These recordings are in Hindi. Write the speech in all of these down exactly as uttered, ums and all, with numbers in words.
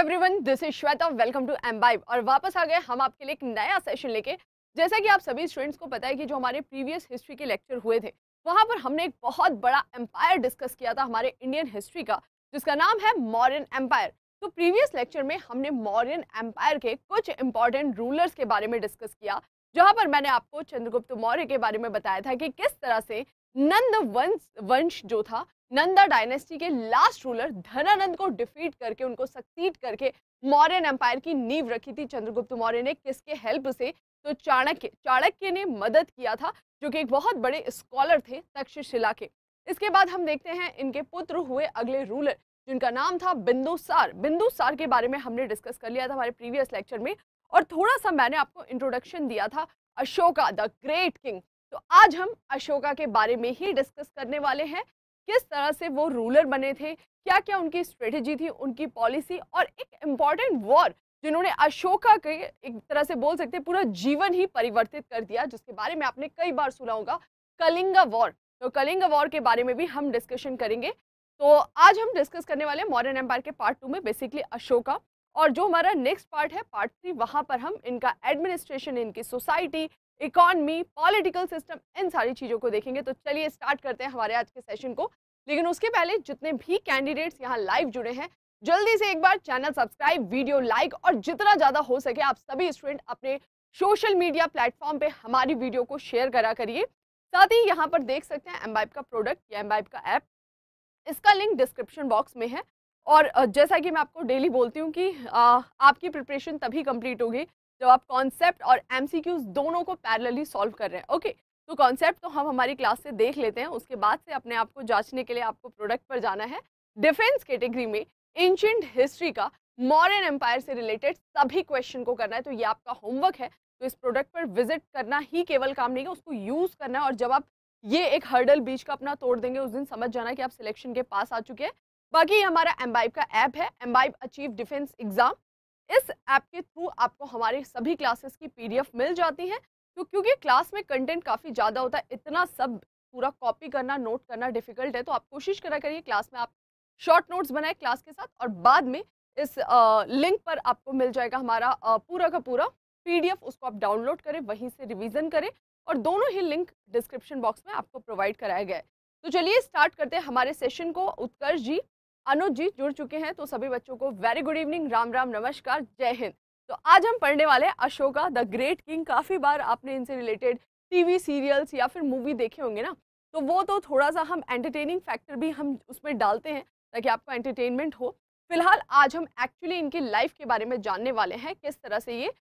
Everyone, this is Shweta. Welcome to Embibe. और वापस आ गए हम आपके लिए एक नया सेशन लेके। जैसा कि आप सभी स्टूडेंट्स को पता है कि जो हमारे प्रीवियस हिस्ट्री के लेक्चर हुए थे वहां पर हमने एक बहुत बड़ा एम्पायर डिस्कस किया था हमारे इंडियन हिस्ट्री का, जिसका नाम है मौर्यन एम्पायर। तो प्रीवियस लेक्चर में हमने मौर्यन एम्पायर के कुछ इंपॉर्टेंट रूलर्स के बारे में डिस्कस किया, जहां पर मैंने आपको चंद्रगुप्त मौर्य के बारे में बताया था कि किस तरह से नंद वंश वंश जो था, नंदा डायनेस्टी के लास्ट रूलर धनानंद को डिफीट करके, उनको सक्सीड करके मौर्यन एम्पायर की नींव रखी थी चंद्रगुप्त मौर्य ने। किसके हेल्प से? तो चाणक्य चाणक्य ने मदद किया था, जो कि एक बहुत बड़े स्कॉलर थे तक्षशिला के। इसके बाद हम देखते हैं इनके पुत्र हुए अगले रूलर, जिनका नाम था बिंदुसार। बिंदुसार के बारे में हमने डिस्कस कर लिया था हमारे प्रीवियस लेक्चर में, और थोड़ा सा मैंने आपको इंट्रोडक्शन दिया था अशोका द ग्रेट किंग। तो आज हम अशोका के बारे में ही डिस्कस करने वाले हैं, किस तरह से वो रूलर बने थे, क्या क्या उनकी स्ट्रेटेजी थी, उनकी पॉलिसी, और एक इम्पॉर्टेंट वॉर जिन्होंने अशोका के एक तरह से बोल सकते हैं पूरा जीवन ही परिवर्तित कर दिया, जिसके बारे में आपने कई बार सुना होगा, कलिंगा वॉर। तो कलिंगा वॉर के बारे में भी हम डिस्कशन करेंगे। तो आज हम डिस्कस करने वाले हैं मौर्यन एम्पायर के पार्ट टू में बेसिकली अशोका, और जो हमारा नेक्स्ट पार्ट है पार्ट थ्री, वहां पर हम इनका एडमिनिस्ट्रेशन, इनकी सोसाइटी, इकोनॉमी, पॉलिटिकल सिस्टम, इन सारी चीज़ों को देखेंगे। तो चलिए स्टार्ट करते हैं हमारे आज के सेशन को। लेकिन उसके पहले जितने भी कैंडिडेट्स यहाँ लाइव जुड़े हैं, जल्दी से एक बार चैनल सब्सक्राइब, वीडियो लाइक, और जितना ज़्यादा हो सके आप सभी स्टूडेंट अपने सोशल मीडिया प्लेटफॉर्म पे हमारी वीडियो को शेयर करा करिए। साथ ही यहाँ पर देख सकते हैं एम्बाइब का प्रोडक्ट या एम्बाइब का ऐप, इसका लिंक डिस्क्रिप्शन बॉक्स में है। और जैसा कि मैं आपको डेली बोलती हूँ कि आपकी प्रिपरेशन तभी कंप्लीट होगी जब आप कॉन्सेप्ट और एमसीक्यूज दोनों को पैरेलली सॉल्व कर रहे हैं। ओके, तो कॉन्सेप्ट तो हम हमारी क्लास से देख लेते हैं, उसके बाद से अपने आप को जांचने के लिए आपको प्रोडक्ट पर जाना है। डिफेंस कैटेगरी में एंशिएंट हिस्ट्री का मौर्यन एम्पायर से रिलेटेड सभी क्वेश्चन को करना है, तो ये आपका होमवर्क है। तो इस प्रोडक्ट पर विजिट करना ही केवल काम नहीं है, उसको यूज करना है। और जब आप ये एक हर्डल बीच का अपना तोड़ देंगे, उस दिन समझ जाना कि आप सिलेक्शन के पास आ चुके हैं। बाकी हमारा एम्बाइब का ऐप है, एम्बाइब अचीव डिफेंस एग्जाम। इस ऐप के थ्रू आपको हमारे सभी क्लासेस की पीडीएफ मिल जाती है। तो क्योंकि क्लास में कंटेंट काफ़ी ज़्यादा होता है, इतना सब पूरा कॉपी करना, नोट करना डिफिकल्ट है, तो आप कोशिश करा करिए क्लास में आप शॉर्ट नोट्स बनाए क्लास के साथ, और बाद में इस आ, लिंक पर आपको मिल जाएगा हमारा आ, पूरा का पूरा पीडीएफ। उसको आप डाउनलोड करें, वहीं से रिवीजन करें, और दोनों ही लिंक डिस्क्रिप्शन बॉक्स में आपको प्रोवाइड कराया गया है। तो चलिए स्टार्ट करते हैं हमारे सेशन को। उत्कर्ष जी, अनुज जी जुड़ चुके हैं, तो सभी बच्चों को very good evening, Ram Ram, नमस्कार, जय हिंद। तो आज हम पढ़ने वाले हैं अशोका द ग्रेट किंग। काफ़ी बार आपने इनसे रिलेटेड टीवी सीरियल्स या फिर मूवी देखे होंगे ना, तो वो तो थोड़ा सा हम एंटरटेनिंग फैक्टर भी हम उसमें डालते हैं ताकि आपको एंटरटेनमेंट हो। फिलहाल आज हम एक्चुअली इनकी लाइफ के बारे में जानने वाले हैं, किस तरह से ये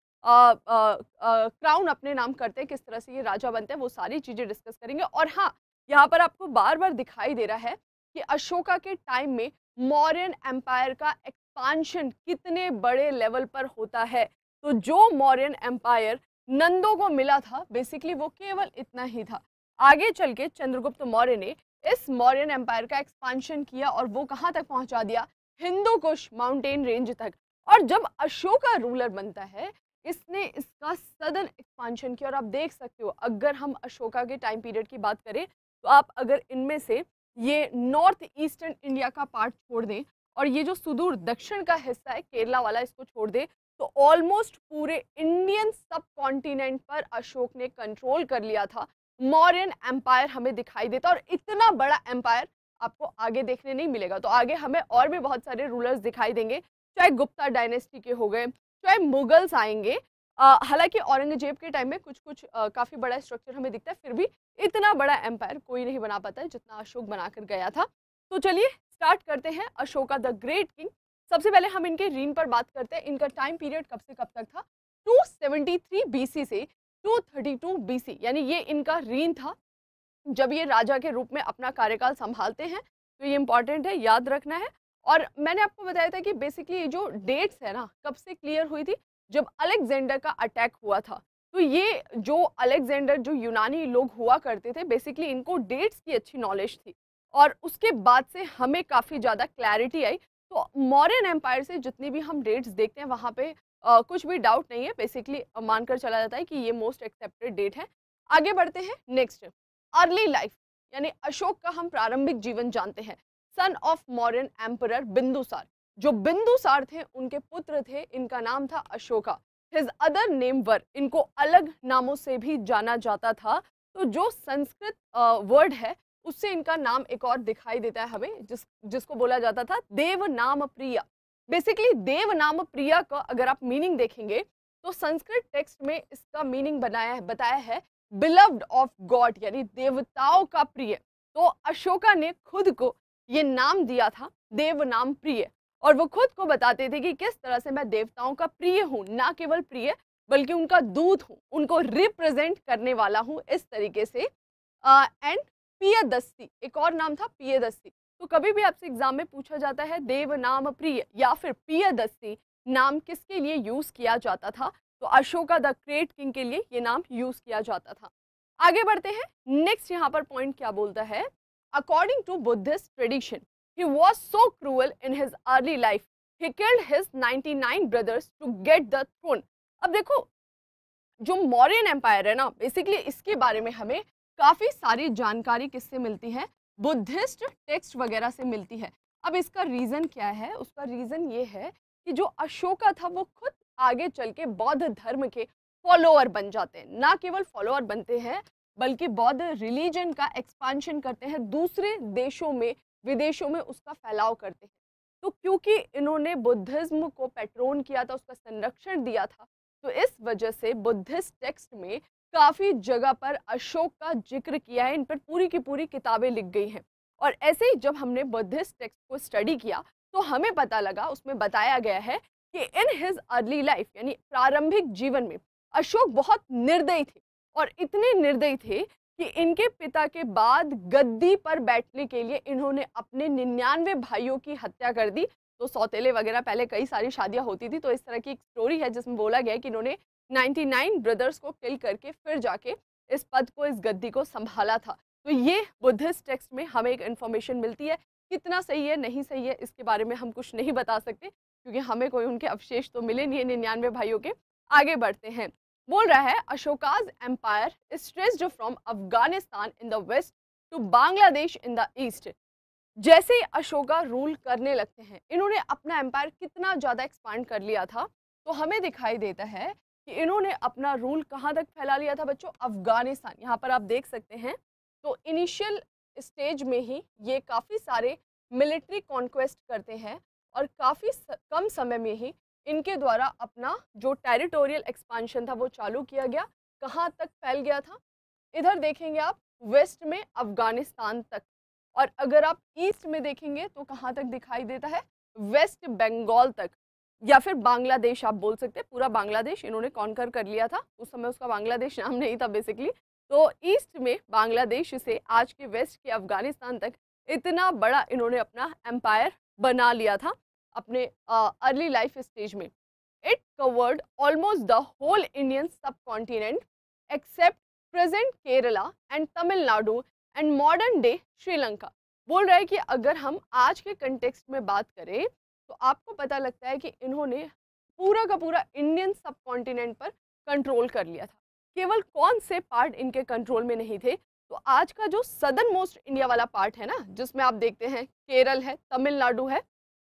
क्राउन अपने नाम करते हैं, किस तरह से ये राजा बनते हैं, वो सारी चीज़ें डिस्कस करेंगे। और हाँ, यहाँ पर आपको बार बार दिखाई दे रहा है कि अशोका के टाइम में मौर्यन एम्पायर का एक्सपांशन कितने बड़े लेवल पर होता है। तो जो मौर्यन एम्पायर नंदों को मिला था, बेसिकली वो केवल इतना ही था। आगे चल के चंद्रगुप्त मौर्य ने इस मौर्यन एम्पायर का एक्सपांशन किया, और वो कहाँ तक पहुंचा दिया? हिंदू कुश माउंटेन रेंज तक। और जब अशोका रूलर बनता है, इसने इसका सदन एक्सपांशन किया। और आप देख सकते हो, अगर हम अशोका के टाइम पीरियड की बात करें, तो आप अगर इनमें से ये नॉर्थ ईस्टर्न इंडिया का पार्ट छोड़ दें, और ये जो सुदूर दक्षिण का हिस्सा है केरला वाला, इसको छोड़ दे, तो ऑलमोस्ट पूरे इंडियन सब कॉन्टिनेंट पर अशोक ने कंट्रोल कर लिया था। मौर्यन एम्पायर हमें दिखाई देता, और इतना बड़ा एम्पायर आपको आगे देखने नहीं मिलेगा। तो आगे हमें और भी बहुत सारे रूलर्स दिखाई देंगे, चाहे गुप्ता डायनेस्टी के हो गए, चाहे मुगल्स आएंगे। हालांकि औरंगजेब के टाइम में कुछ कुछ काफ़ी बड़ा स्ट्रक्चर हमें दिखता है, फिर भी इतना बड़ा एम्पायर कोई नहीं बना पाता है जितना अशोक बनाकर गया था। तो चलिए स्टार्ट करते हैं अशोका द ग्रेट किंग। सबसे पहले हम इनके रीन पर बात करते हैं। इनका टाइम पीरियड कब से कब तक था? दो सौ तिहत्तर बीसी से दो सौ बत्तीस बीसी, यानी ये इनका रीन था जब ये राजा के रूप में अपना कार्यकाल संभालते हैं। तो ये इंपॉर्टेंट है, याद रखना है। और मैंने आपको बताया था कि बेसिकली ये जो डेट्स है ना, कब से क्लियर हुई थी? जब अलेक्जेंडर का अटैक हुआ था। तो ये जो अलेक्जेंडर, जो यूनानी लोग हुआ करते थे, बेसिकली इनको डेट्स की अच्छी नॉलेज थी, और उसके बाद से हमें काफ़ी ज़्यादा क्लैरिटी आई। तो मौर्यन एम्पायर से जितनी भी हम डेट्स देखते हैं, वहाँ पे आ, कुछ भी डाउट नहीं है, बेसिकली मानकर चला जाता है कि ये मोस्ट एक्सेप्टेड डेट है। आगे बढ़ते हैं। नेक्स्ट, अर्ली लाइफ, यानी अशोक का हम प्रारंभिक जीवन जानते हैं। Son of Mauryan emperor Bindusar. जो बिंदुसार थे उनके पुत्र थे, इनका नाम था Ashoka. His other name were, इनको अलग नामों से भी जाना जाता था। तो जो संस्कृत वर्ड है उससे इनका नाम एक और दिखाई देता है हमें, जिस जिसको बोला जाता था देव नाम प्रिया। बेसिकली देव नाम प्रिया का अगर आप मीनिंग देखेंगे तो संस्कृत टेक्स्ट में इसका मीनिंग बनाया है बताया है बिलव्ड ऑफ गॉड, यानी देवताओं का प्रिय। तो अशोका ने खुद को ये नाम दिया था देव नाम प्रिय, और वो खुद को बताते थे कि किस तरह से मैं देवताओं का प्रिय हूँ, ना केवल प्रिय बल्कि उनका दूत हूँ, उनको रिप्रेजेंट करने वाला हूँ इस तरीके से। एंड पियदस्सी एक और नाम था पियदस्सी। तो कभी भी आपसे एग्जाम में पूछा जाता है देव नाम प्रिय या फिर पियदस्सी नाम किसके लिए यूज किया जाता था, तो अशोका द ग्रेट किंग के लिए ये नाम यूज किया जाता था। आगे बढ़ते हैं। नेक्स्ट यहाँ पर पॉइंट क्या बोलता है, according to Buddhist tradition he was so cruel in his early life he killed his ninety-nine brothers to get the throne। अब देखो जो मौर्यन एम्पायर है ना, बेसिकली इसके बारे में हमें काफी सारी जानकारी किससे मिलती है, बुद्धिस्ट टेक्स्ट वगैरह से मिलती है। अब इसका रीजन क्या है, उसका रीजन ये है कि जो अशोका था वो खुद आगे चल के बौद्ध धर्म के फॉलोअर बन जाते हैं, ना केवल फॉलोअर बनते हैं बल्कि बौद्ध रिलीजन का एक्सपांशन करते हैं, दूसरे देशों में विदेशों में उसका फैलाव करते हैं। तो क्योंकि इन्होंने बुद्धिज्म को पैट्रोन किया था, उसका संरक्षण दिया था, तो इस वजह से बुद्धिस्ट टेक्स्ट में काफी जगह पर अशोक का जिक्र किया है, इन पर पूरी की पूरी किताबें लिख गई हैं। और ऐसे ही जब हमने बुद्धिस्ट टेक्स्ट को स्टडी किया तो हमें पता लगा, उसमें बताया गया है कि इन हिज अर्ली लाइफ यानी प्रारंभिक जीवन में अशोक बहुत निर्दयी थे, और इतने निर्दयी थे कि इनके पिता के बाद गद्दी पर बैठने के लिए इन्होंने अपने निन्यानवे भाइयों की हत्या कर दी। तो सौतेले वगैरह पहले कई सारी शादियां होती थी, तो इस तरह की एक स्टोरी है जिसमें बोला गया है कि इन्होंने निन्यानवे ब्रदर्स को किल करके फिर जाके इस पद को, इस गद्दी को संभाला था। तो ये बुद्धिस्ट टेक्स्ट में हमें एक इन्फॉर्मेशन मिलती है, कितना सही है नहीं सही है इसके बारे में हम कुछ नहीं बता सकते, क्योंकि हमें कोई उनके अवशेष तो मिले नहीं है निन्यानवे भाइयों के। आगे बढ़ते हैं। बोल रहा है Ashoka's empire stretched from Afghanistan in the west to Bangladesh in the east. जैसे ही अशोका रूल करने लगते हैं, इन्होंने अपना एम्पायर कितना ज्यादा एक्सपांड कर लिया था, तो हमें दिखाई देता है कि इन्होंने अपना रूल कहाँ तक फैला लिया था बच्चों, अफगानिस्तान। यहाँ पर आप देख सकते हैं, तो इनिशियल स्टेज में ही ये काफी सारे मिलिट्री कॉन्क्वेस्ट करते हैं और काफी कम समय में ही इनके द्वारा अपना जो टेरिटोरियल एक्सपांशन था वो चालू किया गया। कहाँ तक फैल गया था, इधर देखेंगे आप वेस्ट में अफगानिस्तान तक, और अगर आप ईस्ट में देखेंगे तो कहाँ तक दिखाई देता है, वेस्ट बंगाल तक, या फिर बांग्लादेश आप बोल सकते हैं। पूरा बांग्लादेश इन्होंने कॉन्कर कर लिया था, उस समय उसका बांग्लादेश नाम नहीं था बेसिकली। तो ईस्ट में बांग्लादेश से आज के वेस्ट के अफगानिस्तान तक इतना बड़ा इन्होंने अपना एम्पायर बना लिया था अपने अर्ली लाइफ स्टेज में। It covered almost the whole Indian subcontinent except present Kerala and Tamil Nadu and modern day Sri Lanka. बोल रहा है कि अगर हम आज के कंटेक्स्ट में बात करें तो आपको पता लगता है कि इन्होंने पूरा का पूरा इंडियन सब कॉन्टिनेंट पर कंट्रोल कर लिया था। केवल कौन से पार्ट इनके कंट्रोल में नहीं थे, तो आज का जो सदर्न मोस्ट इंडिया वाला पार्ट है ना, जिसमें आप देखते हैं केरल है, तमिलनाडु है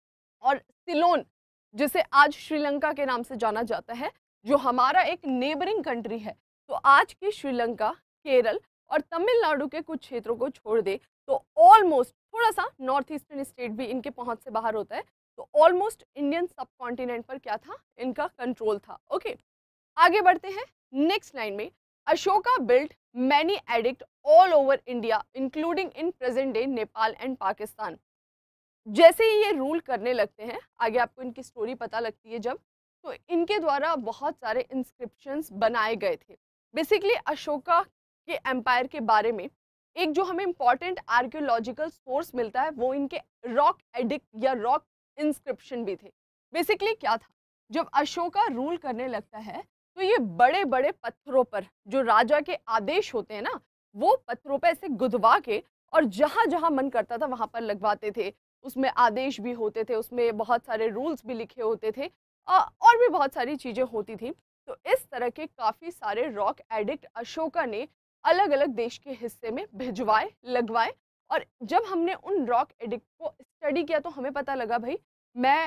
और सिलोन, जिसे आज श्रीलंका के नाम से जाना जाता है, जो हमारा एक नेबरिंग कंट्री है। तो आज की श्रीलंका, केरल और तमिलनाडु के कुछ क्षेत्रों को छोड़ दे तो ऑलमोस्ट, थोड़ा सा नॉर्थ ईस्टर्न स्टेट भी इनके पहुंच से बाहर होता है, तो ऑलमोस्ट इंडियन सब कॉन्टिनेंट पर क्या था, इनका कंट्रोल था। ओके, आगे बढ़ते हैं। नेक्स्ट लाइन में Ashoka built many edict all over India including in present day Nepal and Pakistan. जैसे ही ये रूल करने लगते हैं, आगे आपको इनकी स्टोरी पता लगती है जब, तो इनके द्वारा बहुत सारे इंस्क्रिप्शंस बनाए गए थे। बेसिकली अशोका के एम्पायर के बारे में एक जो हमें इंपॉर्टेंट आर्कियोलॉजिकल सोर्स मिलता है वो इनके रॉक एडिक्ट या रॉक इंस्क्रिप्शन भी थे। बेसिकली क्या था, जब अशोका रूल करने लगता है तो ये बड़े बड़े पत्थरों पर, जो राजा के आदेश होते हैं ना, वो पत्थरों पर ऐसे गुदवा के और जहां जहां मन करता था वहां पर लगवाते थे। उसमें आदेश भी होते थे, उसमें बहुत सारे रूल्स भी लिखे होते थे और भी बहुत सारी चीजें होती थी। तो इस तरह के काफी सारे रॉक एडिक्ट अशोका ने अलग अलग देश के हिस्से में भिजवाए, लगवाए। और जब हमने उन रॉक एडिक्ट को स्टडी किया तो हमें पता लगा भाई, मैं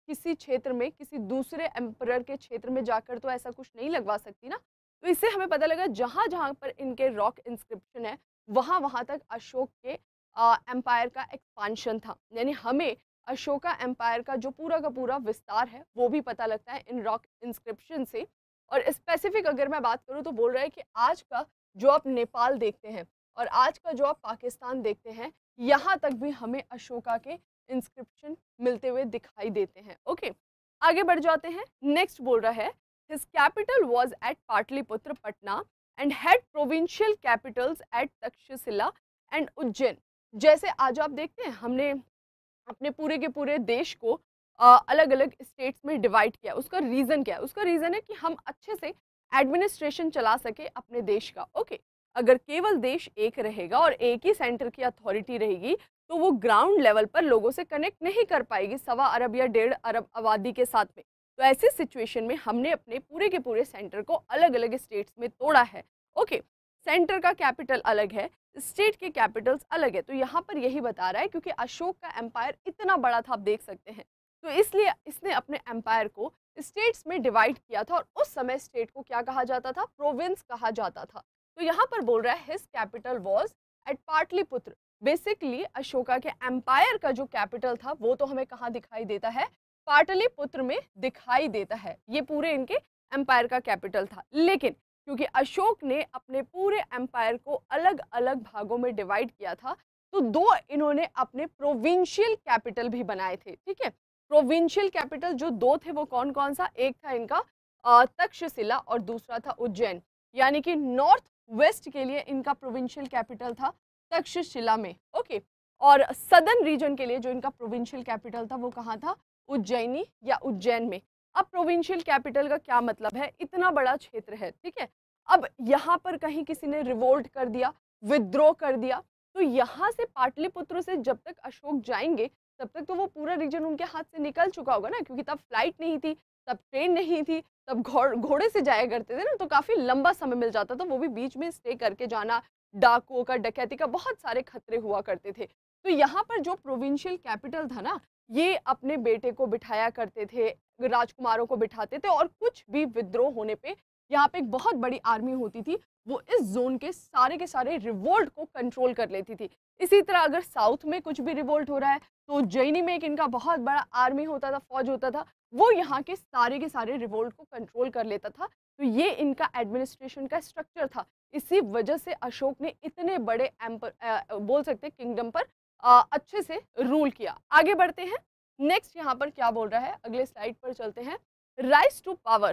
किसी क्षेत्र में किसी दूसरे एम्परर के क्षेत्र में जाकर तो ऐसा कुछ नहीं लगवा सकती ना। तो इससे हमें पता लगा जहाँ जहाँ पर इनके रॉक इंस्क्रिप्शन है वहाँ वहाँ तक अशोक के एम्पायर का एक्सपांशन था, यानी हमें अशोका एम्पायर का जो पूरा का पूरा विस्तार है वो भी पता लगता है इन रॉक इंस्क्रिप्शन से। और स्पेसिफिक अगर मैं बात करूँ तो बोल रहा है कि आज का जो आप नेपाल देखते हैं और आज का जो आप पाकिस्तान देखते हैं, यहाँ तक भी हमें अशोका के इंस्क्रिप्शन मिलते हुए दिखाई देते हैं। ओके, आगे बढ़ जाते हैं। नेक्स्ट बोल रहा है his capital was at Pataliputra Patna and had provincial capitals at Takshashila and Ujjain. जैसे आज आप देखते हैं हमने अपने पूरे के पूरे देश को अलग अलग स्टेट्स में डिवाइड किया, उसका रीज़न क्या है? उसका रीज़न है कि हम अच्छे से एडमिनिस्ट्रेशन चला सके अपने देश का। ओके, अगर केवल देश एक रहेगा और एक ही सेंटर की अथॉरिटी रहेगी तो वो ग्राउंड लेवल पर लोगों से कनेक्ट नहीं कर पाएगी सवा अरब या डेढ़ अरब आबादी के साथ में। तो ऐसी सिचुएशन में हमने अपने पूरे के पूरे सेंटर को अलग अलग स्टेट्स में तोड़ा है। ओके, सेंटर का कैपिटल अलग है, स्टेट के कैपिटल्स अलग है। तो यहाँ पर यही बता रहा है क्योंकि अशोक का एम्पायर इतना बड़ा था, आप देख सकते हैं, तो इसलिए इसने अपने एम्पायर को स्टेट्स में डिवाइड किया था और उस समय स्टेट को क्या कहा जाता था? प्रोविंस कहा जाता था। तो यहाँ पर बोल रहा है his capital was at Pataliputra. Basically Ashoka के एम्पायर का जो कैपिटल था वो तो हमें कहाँ दिखाई देता है? पाटलिपुत्र में दिखाई देता है। ये पूरे इनके एम्पायर का कैपिटल था, लेकिन क्योंकि अशोक ने अपने पूरे एम्पायर को अलग अलग भागों में डिवाइड किया था तो दो इन्होंने अपने प्रोविंशियल कैपिटल भी बनाए थे। ठीक है, प्रोविंशियल कैपिटल जो दो थे वो कौन कौन सा? एक था इनका तक्षशिला और दूसरा था उज्जैन, यानी कि नॉर्थ वेस्ट के लिए इनका प्रोविंशियल कैपिटल था तक्षशिला में। ओके, और सदर्न रीजन के लिए जो इनका प्रोविंशियल कैपिटल था वो कहाँ था? उज्जैनी या उज्जैन में। अब प्रोविंशियल कैपिटल का क्या मतलब है? इतना बड़ा क्षेत्र है, ठीक है। अब यहाँ पर कहीं किसी ने रिवोल्ट कर दिया, विद्रोह कर दिया, तो यहाँ से पाटलिपुत्र से जब तक अशोक जाएंगे तब तक तो वो पूरा रीजन उनके हाथ से निकल चुका होगा ना, क्योंकि तब फ्लाइट नहीं थी, तब ट्रेन नहीं थी, तब घोड़े से जाया करते थे ना, तो काफी लंबा समय मिल जाता था, वो भी बीच में स्टे करके जाना, डाकुओं का, डकैती का बहुत सारे खतरे हुआ करते थे। तो यहाँ पर जो प्रोविंशियल कैपिटल था ना, ये अपने बेटे को बिठाया करते थे, राजकुमारों को बिठाते थे, और कुछ भी विद्रोह होने पे यहाँ पे एक बहुत बड़ी आर्मी होती थी, वो इस जोन के सारे के सारे रिवोल्ट को कंट्रोल कर लेती थी। इसी तरह अगर साउथ में कुछ भी रिवोल्ट हो रहा है तो उज्जैनी में एक इनका बहुत बड़ा आर्मी होता था, फौज होता था, वो यहाँ के सारे के सारे रिवोल्ट को कंट्रोल कर लेता था। तो ये इनका एडमिनिस्ट्रेशन का स्ट्रक्चर था। इसी वजह से अशोक ने इतने बड़े एम्पर आ, बोल सकते हैं किंगडम पर आ, अच्छे से रूल किया। आगे बढ़ते हैं। नेक्स्ट यहाँ पर क्या बोल रहा है, अगले स्लाइड पर चलते हैं। राइज टू पावर,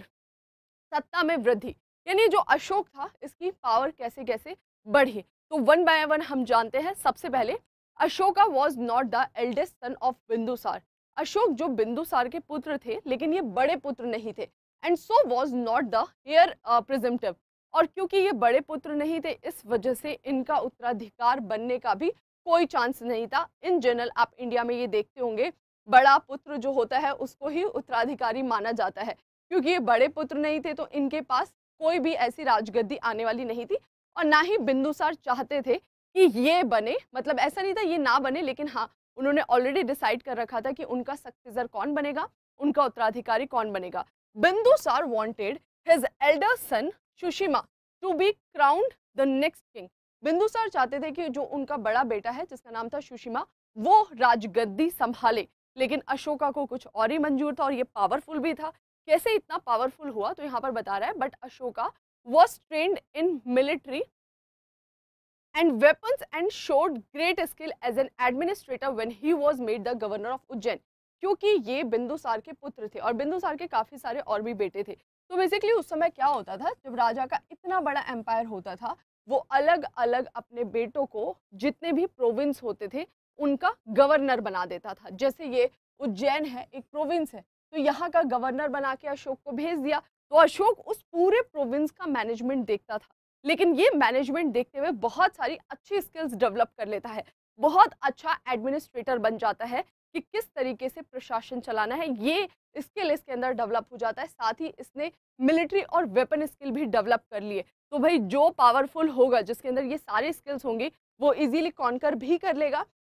सत्ता में वृद्धि, यानी जो अशोक था इसकी पावर कैसे कैसे बढ़ी। तो वन बाय वन हम जानते हैं। सबसे पहले Ashoka was not the eldest son of Bindusar. Ashok जो बिंदुसार के पुत्र थे लेकिन ये बड़े पुत्र नहीं थे, and so was not the heir presumptive. और क्योंकि ये बड़े पुत्र नहीं थे इस वजह से इनका उत्तराधिकार बनने का भी कोई चांस नहीं था। इन जनरल आप इंडिया में ये देखते होंगे, बड़ा पुत्र जो होता है उसको ही उत्तराधिकारी माना जाता है। क्योंकि ये बड़े पुत्र नहीं थे तो इनके पास कोई भी ऐसी राजगद्दी आने वाली नहीं थी, और ना ही बिंदुसार चाहते थे कि ये बने, मतलब ऐसा नहीं था ये ना बने, लेकिन हाँ उन्होंने ऑलरेडी डिसाइड कर रखा था कि उनका सक्सेसर कौन बनेगा, उनका उत्तराधिकारी कौन बनेगा। Bindusara wanted his elder son Susima to be crowned the next king. Bindusara चाहते थे कि जो उनका बड़ा बेटा है जिसका नाम था सुशिमा वो राजगद्दी संभाले, लेकिन अशोका को कुछ और ही मंजूर था और ये पावरफुल भी था। कैसे इतना पावरफुल हुआ तो यहाँ पर बता रहा है, but Ashoka was trained in military and weapons and showed great skill as an administrator when he was made the governor of Ujjain। क्योंकि ये बिंदुसार के पुत्र थे और बिंदुसार के काफी सारे और भी बेटे थे। तो बेसिकली उस समय क्या होता था, जब राजा का इतना बड़ा एम्पायर होता था वो अलग अलग अपने बेटों को जितने भी प्रोविंस होते थे उनका गवर्नर बना देता था। जैसे ये उज्जैन है, एक प्रोविंस है, तो यहाँ का गवर्नर बना के अशोक को भेज दिया। तो अशोक उस पूरे प्रोविंस का मैनेजमेंट देखता था, लेकिन ये मैनेजमेंट देखते हुए बहुत सारी अच्छी स्किल्स डेवलप कर लेता है, बहुत अच्छा एडमिनिस्ट्रेटर बन जाता है कि किस तरीके से प्रशासन चलाना है, ये स्किल इसके अंदर डेवलप हो जाता है। साथ ही इसने मिलिट्री और वेपन स्किल भी डेवलप कर लिए। तो भाई जो पावरफुल होगा, जिसके अंदर ये सारी स्किल्स होंगी, वो इजीली कॉन्कर भी कर लेगा।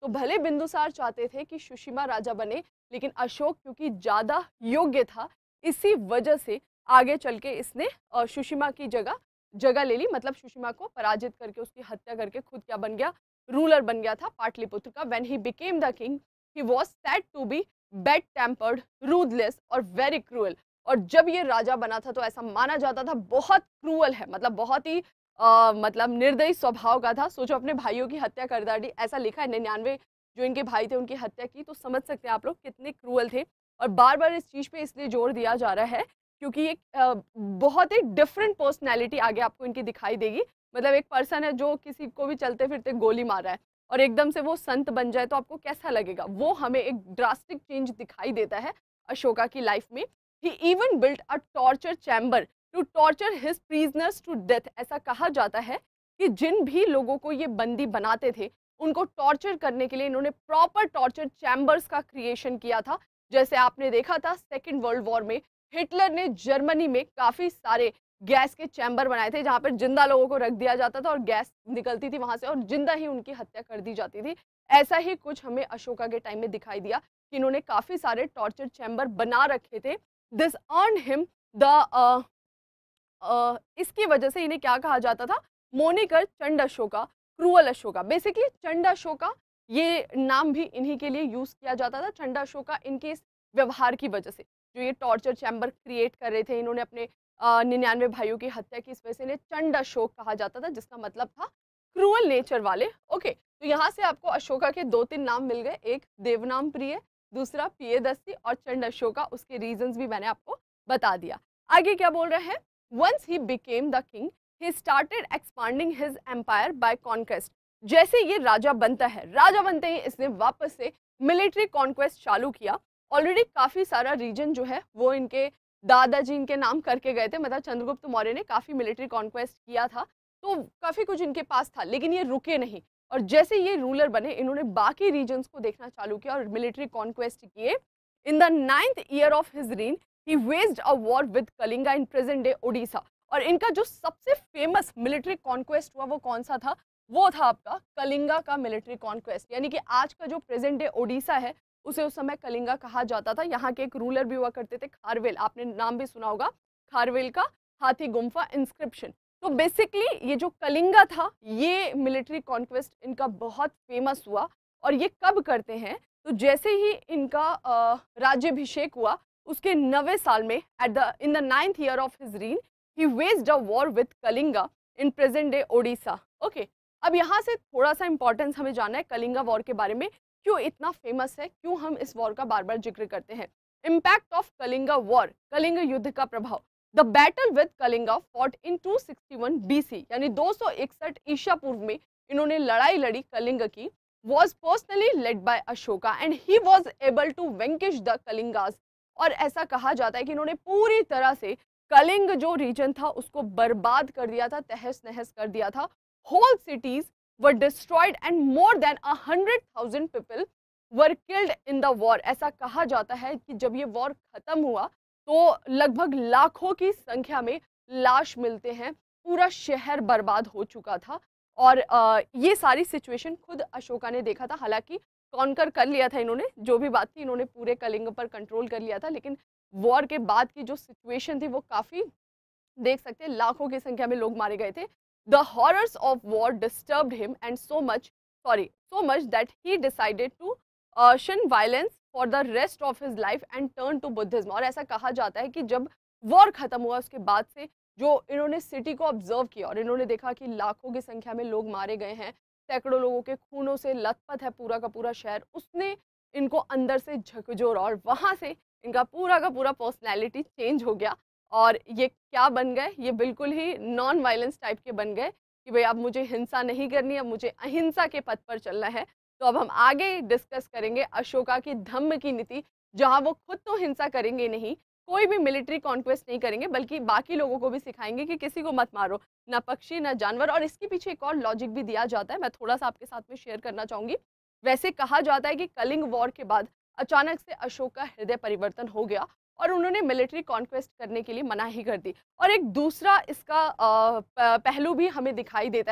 तो भले बिंदुसार चाहते थे कि सुशिमा राजा बने, लेकिन अशोक क्योंकि ज़्यादा योग्य था, इसी वजह से आगे चल के इसने अ, सुशिमा की जगह जगह ले ली। मतलब सुशिमा को पराजित करके, उसकी हत्या करके खुद क्या बन गया, रूलर बन गया था पाटलिपुत्र का। When he became the king he was said to be bad tempered, ruthless और वेरी क्रूअल। और जब ये राजा बना था तो ऐसा माना जाता था बहुत क्रूअल है, मतलब बहुत ही अ, मतलब निर्दयी स्वभाव का था। सोचो अपने भाइयों की हत्या कर डाली, ऐसा लिखा है। निन्यानवे जो इनके भाई थे उनकी हत्या की, तो समझ सकते हैं आप लोग कितने क्रूअल थे। और बार बार इस चीज पे इसलिए जोर दिया जा रहा है क्योंकि एक अ, बहुत ही डिफरेंट पर्सनैलिटी आगे आपको इनकी दिखाई देगी। मतलब एक पर्सन है जो किसी को भी चलते फिरते गोली मार रहा है और एकदम से वो संत बन जाए तो आपको कैसा लगेगा, वो हमें एक ड्रास्टिक चेंज दिखाई देता है अशोका की लाइफ में। He even built a torture chamber to torture his prisoners to death. ऐसा कहा जाता है कि जिन भी लोगों को ये बंदी बनाते थे उनको टॉर्चर करने के लिए इन्होंने प्रॉपर टॉर्चर चैम्बर्स का क्रिएशन किया था। जैसे आपने देखा था सेकेंड वर्ल्ड वॉर में हिटलर ने जर्मनी में काफी सारे गैस के चैम्बर बनाए थे जहां पर जिंदा लोगों को रख दिया जाता था और गैस निकलती थी वहां से और जिंदा ही उनकी हत्या कर दी जाती थी। ऐसा ही कुछ हमें अशोका के टाइम में दिखाई दिया कि इन्होंने काफी सारे टॉर्चर चैम्बर बना रखे थे। This earn him the uh, इसकी वजह से इन्हें क्या कहा जाता था, moniker Chand Ashoka, cruel Ashoka. Basically Chand Ashoka ये नाम भी इन्हीं के लिए यूज किया जाता था। चंड अशोका इनके इस व्यवहार की वजह से, जो ये टॉर्चर चैम्बर क्रिएट कर रहे थे, इन्होंने अपने निन्यानवे भाइयों की हत्या की, इस वजह से इन्हें चंड अशोक कहा जाता था, जिसका मतलब था क्रूअल नेचर वाले। ओके, तो यहाँ से आपको अशोका के दो तीन नाम मिल गए, एक देवनाम प्रिय, दूसरा पियदस्सी और चंड अशोका। उसके रीजंस भी मैंने आपको बता दिया। आगे क्या बोल रहे हैं, Once he became the king, he started expanding his empire by conquest. जैसे ये राजा बनता है, राजा बनते ही इसने वापस से मिलिट्री कॉन्क्वेस्ट चालू किया। ऑलरेडी काफी सारा रीजन जो है वो इनके दादाजी इनके नाम करके गए थे, मतलब चंद्रगुप्त मौर्य ने काफी मिलिट्री कॉन्क्वेस्ट किया था, तो काफी कुछ इनके पास था, लेकिन ये रुके नहीं। और जैसे ये रूलर बने, इन्होंने बाकी रीजन्स को देखना चालू किया और मिलिट्री कॉन्क्वेस्ट किए। In the ninth year of his reign he waged a war with Kalinga in present day Odisha। और इनका जो सबसे फेमस मिलिट्री कॉन्क्वेस्ट हुआ वो कौन सा था, वो था आपका कलिंगा का मिलिट्री कॉन्क्वेस्ट। यानी कि आज का जो प्रेजेंट डे ओडिशा है उसे उस समय कलिंगा कहा जाता था। यहाँ के एक रूलर भी हुआ करते थे खारवेल, आपने नाम भी सुना होगा खारवेल का, हाथी गुम्फा इंस्क्रिप्शन। तो बेसिकली ये जो कलिंगा था, ये मिलिट्री कॉन्क्वेस्ट इनका बहुत फेमस हुआ। और ये कब करते हैं, तो जैसे ही इनका राज्याभिषेक हुआ उसके नवे साल में, at the in the ninth year of his reign, he waged a war with Kalinga in present day Odisha. Okay, अब यहाँ से थोड़ा सा इंपॉर्टेंस हमें जानना है कलिंगा वॉर के बारे में, क्यों इतना फेमस है, क्यों हम इस वॉर का बार बार जिक्र करते हैं। Impact of Kalinga war, Kalinga युद्ध का प्रभाव। The battle with Kalinga fought in two sixty one BC, यानी दो सौ इकसठ ईसा पूर्व में इन्होंने लड़ाई लड़ी कलिंग की। Was personally led by Ashoka and he was able to vanquish the Kalingas. और ऐसा कहा जाता है कि इन्होंने पूरी तरह से कलिंग जो रीजन था उसको बर्बाद कर दिया था, तहस नहस कर दिया था। Whole cities were destroyed and more than a hundred thousand people were killed in the war. ऐसा कहा जाता है कि जब ये वॉर खत्म हुआ तो लगभग लाखों की संख्या में लाश मिलते हैं, पूरा शहर बर्बाद हो चुका था। और आ, ये सारी सिचुएशन खुद अशोका ने देखा था। हालांकि कॉन्कर कर लिया था इन्होंने, जो भी बात थी इन्होंने पूरे कलिंग पर कंट्रोल कर लिया था, लेकिन वॉर के बाद की जो सिचुएशन थी वो काफी, देख सकते हैं लाखों की संख्या में लोग मारे गए थे। The horrors of war disturbed him and so much sorry so much that he decided to shun violence for the rest of his life and turn to Buddhism. और ऐसा कहा जाता है कि जब वॉर खत्म हुआ उसके बाद से जो इन्होंने सिटी को ऑब्जर्व किया और इन्होंने देखा कि लाखों की संख्या में लोग मारे गए हैं, सैकड़ों लोगों के खूनों से लथपथ है पूरा का पूरा शहर, उसने इनको अंदर से झकझोरा और वहां से इनका पूरा का पूरा पर्सनैलिटी चेंज हो गया। और ये क्या बन गए, ये बिल्कुल ही नॉन वायलेंस टाइप के बन गए कि भाई अब मुझे हिंसा नहीं करनी, अब मुझे अहिंसा के पथ पर चलना है। तो अब हम आगे डिस्कस करेंगे अशोका की धम्म की नीति, जहां वो खुद तो हिंसा करेंगे नहीं, कोई भी मिलिट्री कॉन्क्वेस्ट नहीं करेंगे, बल्कि बाकी लोगों को भी सिखाएंगे कि किसी को मत मारो, ना पक्षी ना जानवर। और इसके पीछे एक और लॉजिक भी दिया जाता है, मैं थोड़ा सा आपके साथ में शेयर करना चाहूंगी। वैसे कहा जाता है कि कलिंग वॉर के बाद अचानक से अशोक का हृदय परिवर्तन हो गया और उन्होंने मिलिट्री कॉन्क्वेस्ट करने के लिए मनाही कर दी। और एक दूसरा इसका पहलू भी हमें दिखाई देता है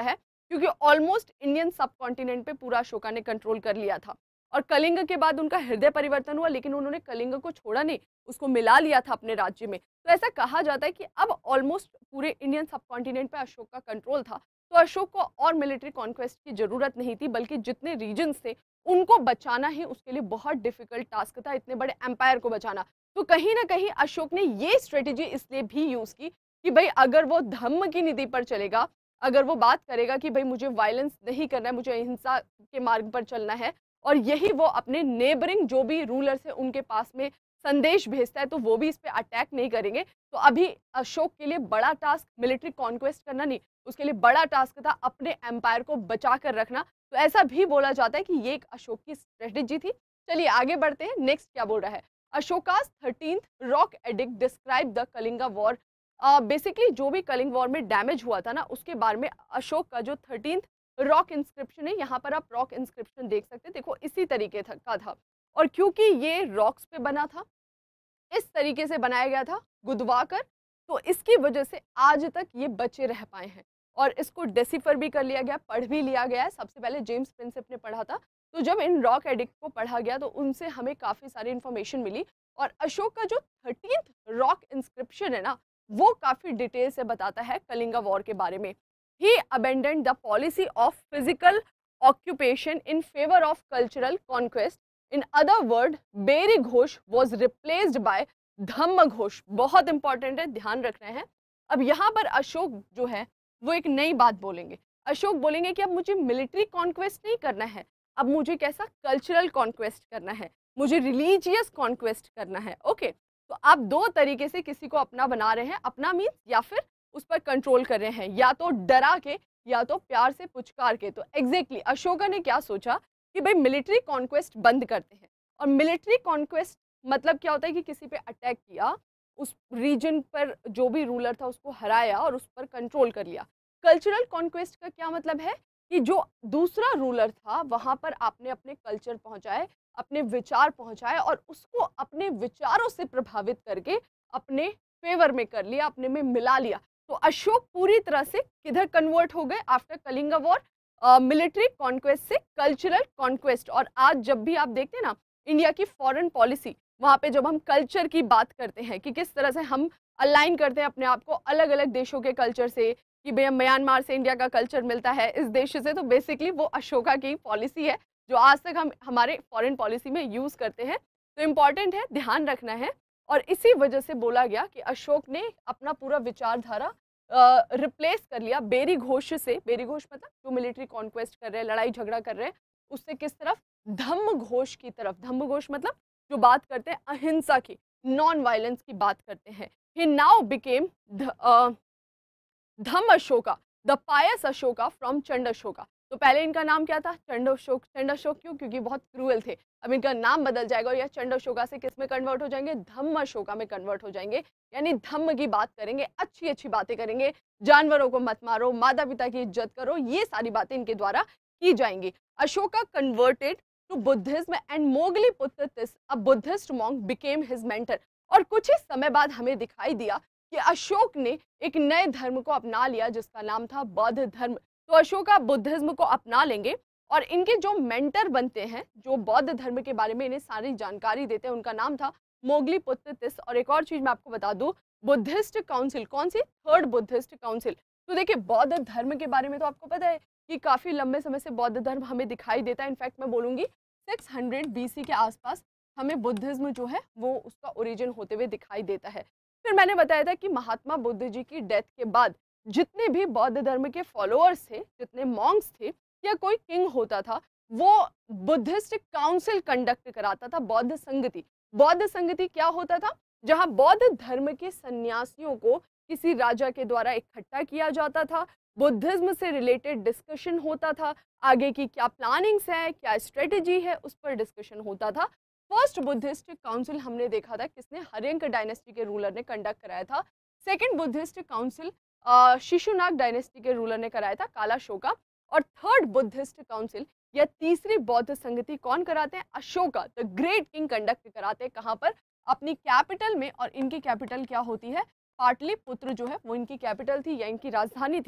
क्योंकि ऑलमोस्ट इंडियन सब कॉन्टिनेंट पे पूरा अशोका ने कंट्रोल कर लिया था। और कलिंग के बाद उनका हृदय परिवर्तन हुआ, लेकिन उन्होंने कलिंग को छोड़ा नहीं, उसको मिला लिया था अपने राज्य में। तो ऐसा कहा जाता है कि अब ऑलमोस्ट पूरे इंडियन सब कॉन्टिनेंट पे अशोक का कंट्रोल था, तो अशोक को और मिलिट्री कॉन्क्वेस्ट की जरूरत नहीं थी, बल्कि जितने रीजन्स थे उनको बचाना ही उसके लिए बहुत डिफिकल्ट टास्क था, इतने बड़े एम्पायर को बचाना। तो कहीं ना कहीं अशोक ने ये स्ट्रेटेजी इसलिए भी यूज की कि भाई अगर वो धम्म की नीति पर चलेगा, अगर वो बात करेगा कि भाई मुझे वायलेंस नहीं करना है, मुझे अहिंसा के मार्ग पर चलना है, और यही वो अपने नेबरिंग जो भी रूलर्स है उनके पास में संदेश भेजता है, तो वो भी इस पे अटैक नहीं करेंगे। तो अभी अशोक के लिए बड़ा टास्क मिलिट्री कॉन्क्वेस्ट करना नहीं, उसके लिए बड़ा टास्क था अपने एम्पायर को बचा कर रखना। तो ऐसा भी बोला जाता है कि ये एक अशोक की स्ट्रेटेजी थी। चलिए आगे बढ़ते हैं, नेक्स्ट क्या बोल रहा है। Ashoka's thirteenth rock edict describe the Kalinga war. Basically जो भी कलिंग वॉर में डैमेज हुआ था ना, उसके बारे में अशोक का जो थर्टीन्थ रॉक इंस्क्रिप्शन है, यहाँ पर आप रॉक इंस्क्रिप्शन देख सकते हैं, देखो इसी तरीके का था। और क्योंकि ये रॉक्स पे बना था, इस तरीके से बनाया गया था गुदवाकर, तो इसकी वजह से आज तक ये बचे रह पाए हैं। और इसको डेसिफर भी कर लिया गया, पढ़ भी लिया गया है। सबसे पहले जेम्स प्रिंसेप ने पढ़ा था, तो जब इन रॉक एडिक्ट को पढ़ा गया तो उनसे हमें काफ़ी सारी इन्फॉर्मेशन मिली। और अशोक का जो थर्टीन्थ रॉक इंस्क्रिप्शन है ना, वो काफ़ी डिटेल से बताता है कलिंगा वॉर के बारे में। He abandoned the policy of physical occupation in favour of cultural conquest. In other word, Bheri Ghosh was replaced by Dhamma Ghosh. बहुत इंपॉर्टेंट है, ध्यान रखना है। अब यहाँ पर अशोक जो है वो एक नई बात बोलेंगे। अशोक बोलेंगे कि अब मुझे मिलिट्री कॉन्क्वेस्ट नहीं करना है, अब मुझे कैसा कल्चरल कॉन्क्वेस्ट करना है, मुझे रिलीजियस कॉन्क्वेस्ट करना है। ओके, तो आप दो तरीके से किसी को अपना बना रहे हैं, अपना मीन्स या फिर उस पर कंट्रोल कर रहे हैं, या तो डरा के या तो प्यार से पुचकार के। तो एग्जैक्टली exactly, अशोका ने क्या सोचा कि भाई मिलिट्री कॉन्क्वेस्ट बंद करते हैं। और मिलिट्री कॉन्क्वेस्ट मतलब क्या होता है कि किसी पे अटैक किया, उस रीजन पर जो भी रूलर था उसको हराया और उस पर कंट्रोल कर लिया। कल्चरल कॉन्क्वेस्ट का क्या मतलब है कि जो दूसरा रूलर था वहां पर आपने अपने कल्चर पहुंचाए, अपने विचार पहुंचाए और उसको अपने विचारों से प्रभावित करके अपने फेवर में कर लिया, अपने में मिला लिया। तो अशोक पूरी तरह से किधर कन्वर्ट हो गए after Kalinga war, military conquest से कल्चरल कॉन्क्वेस्ट। और आज जब भी आप देखते हैं ना इंडिया की फॉरेन पॉलिसी, वहाँ पे जब हम कल्चर की बात करते हैं कि किस तरह से हम अलाइन करते हैं अपने आप को अलग अलग देशों के कल्चर से, कि भैया म्यांमार से इंडिया का कल्चर मिलता है इस देश से, तो बेसिकली वो अशोका की पॉलिसी है जो आज तक हम हमारे फॉरेन पॉलिसी में यूज़ करते हैं। तो इम्पॉर्टेंट है, ध्यान रखना है। और इसी वजह से बोला गया कि अशोक ने अपना पूरा विचारधारा रिप्लेस कर लिया बेरी घोष से। बेरी घोष मतलब जो मिलिट्री कॉन्क्वेस्ट कर रहे हैं, लड़ाई झगड़ा कर रहे हैं, उससे किस तरफ, धम्म घोष की तरफ। धम्म घोष मतलब जो बात करते हैं अहिंसा की, नॉन वायलेंस की बात करते हैं। He now became Dhamma Ashoka, the pious Ashoka from Chand Ashoka. तो पहले इनका नाम क्या था, चंड अशोक। चंड अशोक क्यों, क्योंकि बहुत क्रूअल थे। अब इनका नाम बदल जाएगा और यह चंड अशोका से किस में कन्वर्ट हो जाएंगे, धम्म अशोका में कन्वर्ट हो जाएंगे। यानी धम्म की बात करेंगे, अच्छी अच्छी बातें करेंगे, जानवरों को मत मारो, माता पिता की इज्जत करो, ये सारी बातें इनके द्वारा की जाएंगी। Ashoka converted to Buddhism and Moggali Putra Tissa, a Buddhist monk, became his mentor. और कुछ ही समय बाद हमें दिखाई दिया कि अशोक ने एक नए धर्म को अपना लिया जिसका नाम था बौद्ध धर्म। तो अशोका बुद्धिज्म को अपना लेंगे और इनके जो मेंटर बनते हैं, जो बौद्ध धर्म के बारे में इन्हें सारी जानकारी देते हैं, उनका नाम था मोगली पुत्र तिस। और एक और चीज मैं आपको बता दूं, बुद्धिस्ट काउंसिल, कौन सी, थर्ड बुद्धिस्ट काउंसिल। तो देखिए बौद्ध धर्म के बारे में तो आपको पता है कि काफी लंबे समय से बौद्ध धर्म हमें दिखाई देता है। इनफैक्ट मैं बोलूंगी सिक्स हंड्रेड बीसी के आसपास हमें बुद्धिज्म जो है वो उसका ओरिजिन होते हुए दिखाई देता है। फिर मैंने बताया था कि महात्मा बुद्ध जी की डेथ के बाद जितने भी बौद्ध धर्म के फॉलोअर्स थे, जितने मॉन्क्स थे या कोई किंग होता था, वो बुद्धिस्ट काउंसिल कंडक्ट कराता था, बौद्ध संगति। बौद्ध संगति क्या होता था, जहां बौद्ध धर्म के सन्यासियों को किसी राजा के द्वारा इकट्ठा किया जाता था, बुद्धिज्म से रिलेटेड डिस्कशन होता था, आगे की क्या प्लानिंग्स है, क्या स्ट्रेटेजी है, उस पर डिस्कशन होता था। फर्स्ट बुद्धिस्ट काउंसिल हमने देखा था किसने, हर्यंक डायनेस्टी के रूलर ने कंडक्ट कराया था। Second Buddhist council Shishunaga dynasty के रूलर ने कराया था, कालाशोका। और थर्ड बुद्धिस्ट काउंसिल या तीसरी बौद्ध संगति कौन कराते हैं, Ashoka the great king conduct कराते हैं। कहाँ पर, अपनी कैपिटल में। और इनकी कैपिटल क्या होती है, पाटलिपुत्र जो है वो इनकी कैपिटल थी या इनकी राजधानी थी।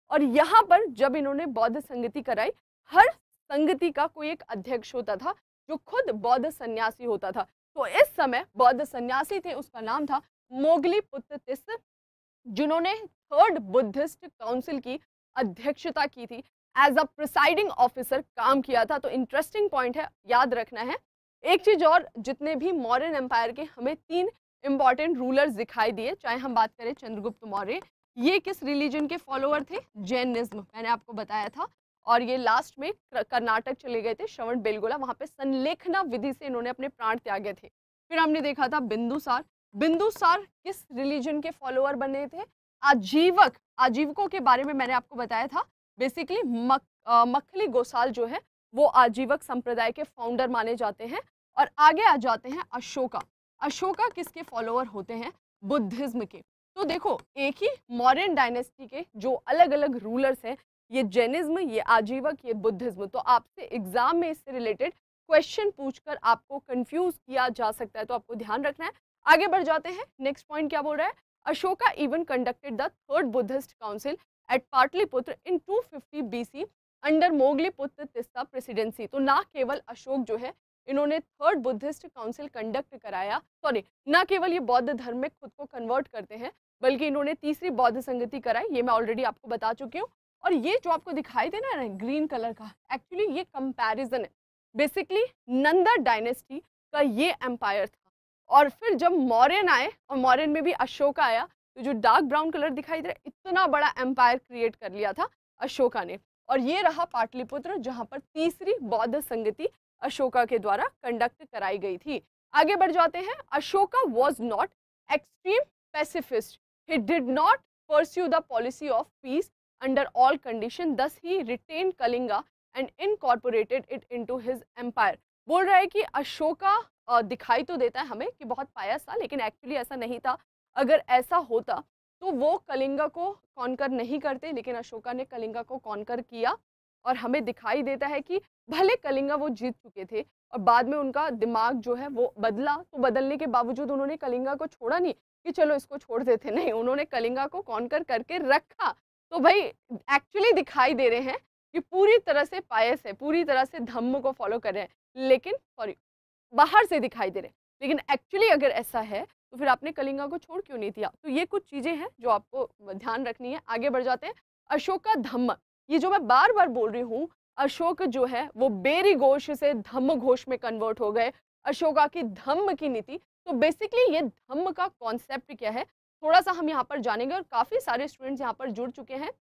और यहाँ पर जब इन्होंने बौद्ध संगति कराई, हर संगति का कोई एक अध्यक्ष होता था जो खुद बौद्ध सन्यासी होता था। तो इस समय बौद्ध सन्यासी थे, उसका नाम था मोगलीपुत्र तिस्स, जिन्होंने थर्ड बुद्धिस्ट काउंसिल की अध्यक्षता की थी, एज अ प्रिसाइडिंग ऑफिसर काम किया था। तो इंटरेस्टिंग पॉइंट है, याद रखना है। एक चीज और, जितने भी मौर्यन एम्पायर के हमें तीन इंपॉर्टेंट रूलर्स दिखाई दिए, चाहे हम बात करें चंद्रगुप्त मौर्य, ये किस रिलीजन के फॉलोअर थे? जैनिज्म, मैंने आपको बताया था। और ये लास्ट में कर्नाटक चले गए थे, श्रवण बेलगोला, वहां पे संलेखना विधि से इन्होंने अपने प्राण त्यागे थे। फिर हमने देखा था बिंदुसार। बिंदुसार किस रिलीजन के फॉलोअर बने थे? आजीवक। आजीवकों के बारे में मैंने आपको बताया था। बेसिकली मक, मखली गोसाल जो है वो आजीवक संप्रदाय के फाउंडर माने जाते हैं। और आगे आ जाते हैं अशोका। अशोका किसके फॉलोअर होते हैं? बुद्धिज्म के। तो देखो, एक ही मौर्यन डायनेस्टी के जो अलग अलग रूलर्स हैं, ये जैनिज्म, ये आजीवक, ये बुद्धिज्म। तो आपसे एग्जाम में इससे रिलेटेड क्वेश्चन पूछकर आपको कंफ्यूज किया जा सकता है, तो आपको ध्यान रखना है। आगे बढ़ जाते हैं। नेक्स्ट पॉइंट क्या बोल रहा है? Ashoka even conducted the third Buddhist council at Pataliputra in two fifty BC under Moggaliputra Tissa presidency. तो ना केवल अशोक जो है इन्होंने थर्ड बुद्धिस्ट काउंसिल कंडक्ट कराया, सॉरी, ना केवल ये बौद्ध धर्म में खुद को कन्वर्ट करते हैं, बल्कि इन्होंने तीसरी बौद्ध संगति कराई, ये मैं ऑलरेडी आपको बता चुकी हूँ। और ये जो आपको दिखाई दे ना ग्रीन कलर का, एक्चुअली ये कंपैरिजन है। बेसिकली नंदा डायनेस्टी का ये एम्पायर था, और फिर जब मौर्यन आए और मौर्यन में भी अशोका आया, तो जो डार्क ब्राउन कलर दिखाई दे रहा है, इतना बड़ा एम्पायर क्रिएट कर लिया था अशोका ने। और ये रहा पाटलिपुत्र, जहां पर तीसरी बौद्ध संगति अशोका के द्वारा कंडक्ट कराई गई थी। आगे बढ़ जाते हैं। Ashoka was not extreme pacifist, he did not pursue the policy of peace under all condition, thus he retain Kalinga and incorporated it into his empire. बोल रहा है कि अशोका दिखाई तो देता है हमें कि बहुत पायस था, लेकिन एक्चुअली ऐसा नहीं था। अगर ऐसा होता तो वो कलिंगा को कॉन्कर नहीं करते, लेकिन अशोका ने कलिंगा को कॉन्कर किया। और हमें दिखाई देता है कि भले कलिंगा वो जीत चुके थे और बाद में उनका दिमाग जो है वो बदला, तो बदलने के बावजूद उन्होंने कलिंगा को छोड़ा नहीं कि चलो इसको छोड़ देते, नहीं, उन्होंने कलिंगा को कॉन्कर करके रखा। तो भाई एक्चुअली दिखाई दे रहे हैं कि पूरी तरह से पायस है, पूरी तरह से धम्म को फॉलो कर रहे हैं, लेकिन सॉरी बाहर से दिखाई दे रहे हैं, लेकिन एक्चुअली अगर ऐसा है तो फिर आपने कलिंगा को छोड़ क्यों नहीं दिया? तो ये कुछ चीजें हैं जो आपको ध्यान रखनी है। आगे बढ़ जाते हैं। अशोका धम्म, ये जो मैं बार बार बोल रही हूँ, अशोक जो है वो बेरी घोष से धम्म घोष में कन्वर्ट हो गए, अशोका की धम्म की नीति। तो बेसिकली ये धम्म का कॉन्सेप्ट क्या है, थोड़ा सा हम यहाँ पर जानेंगे। और काफी सारे स्टूडेंट्स यहाँ पर जुड़ चुके हैं।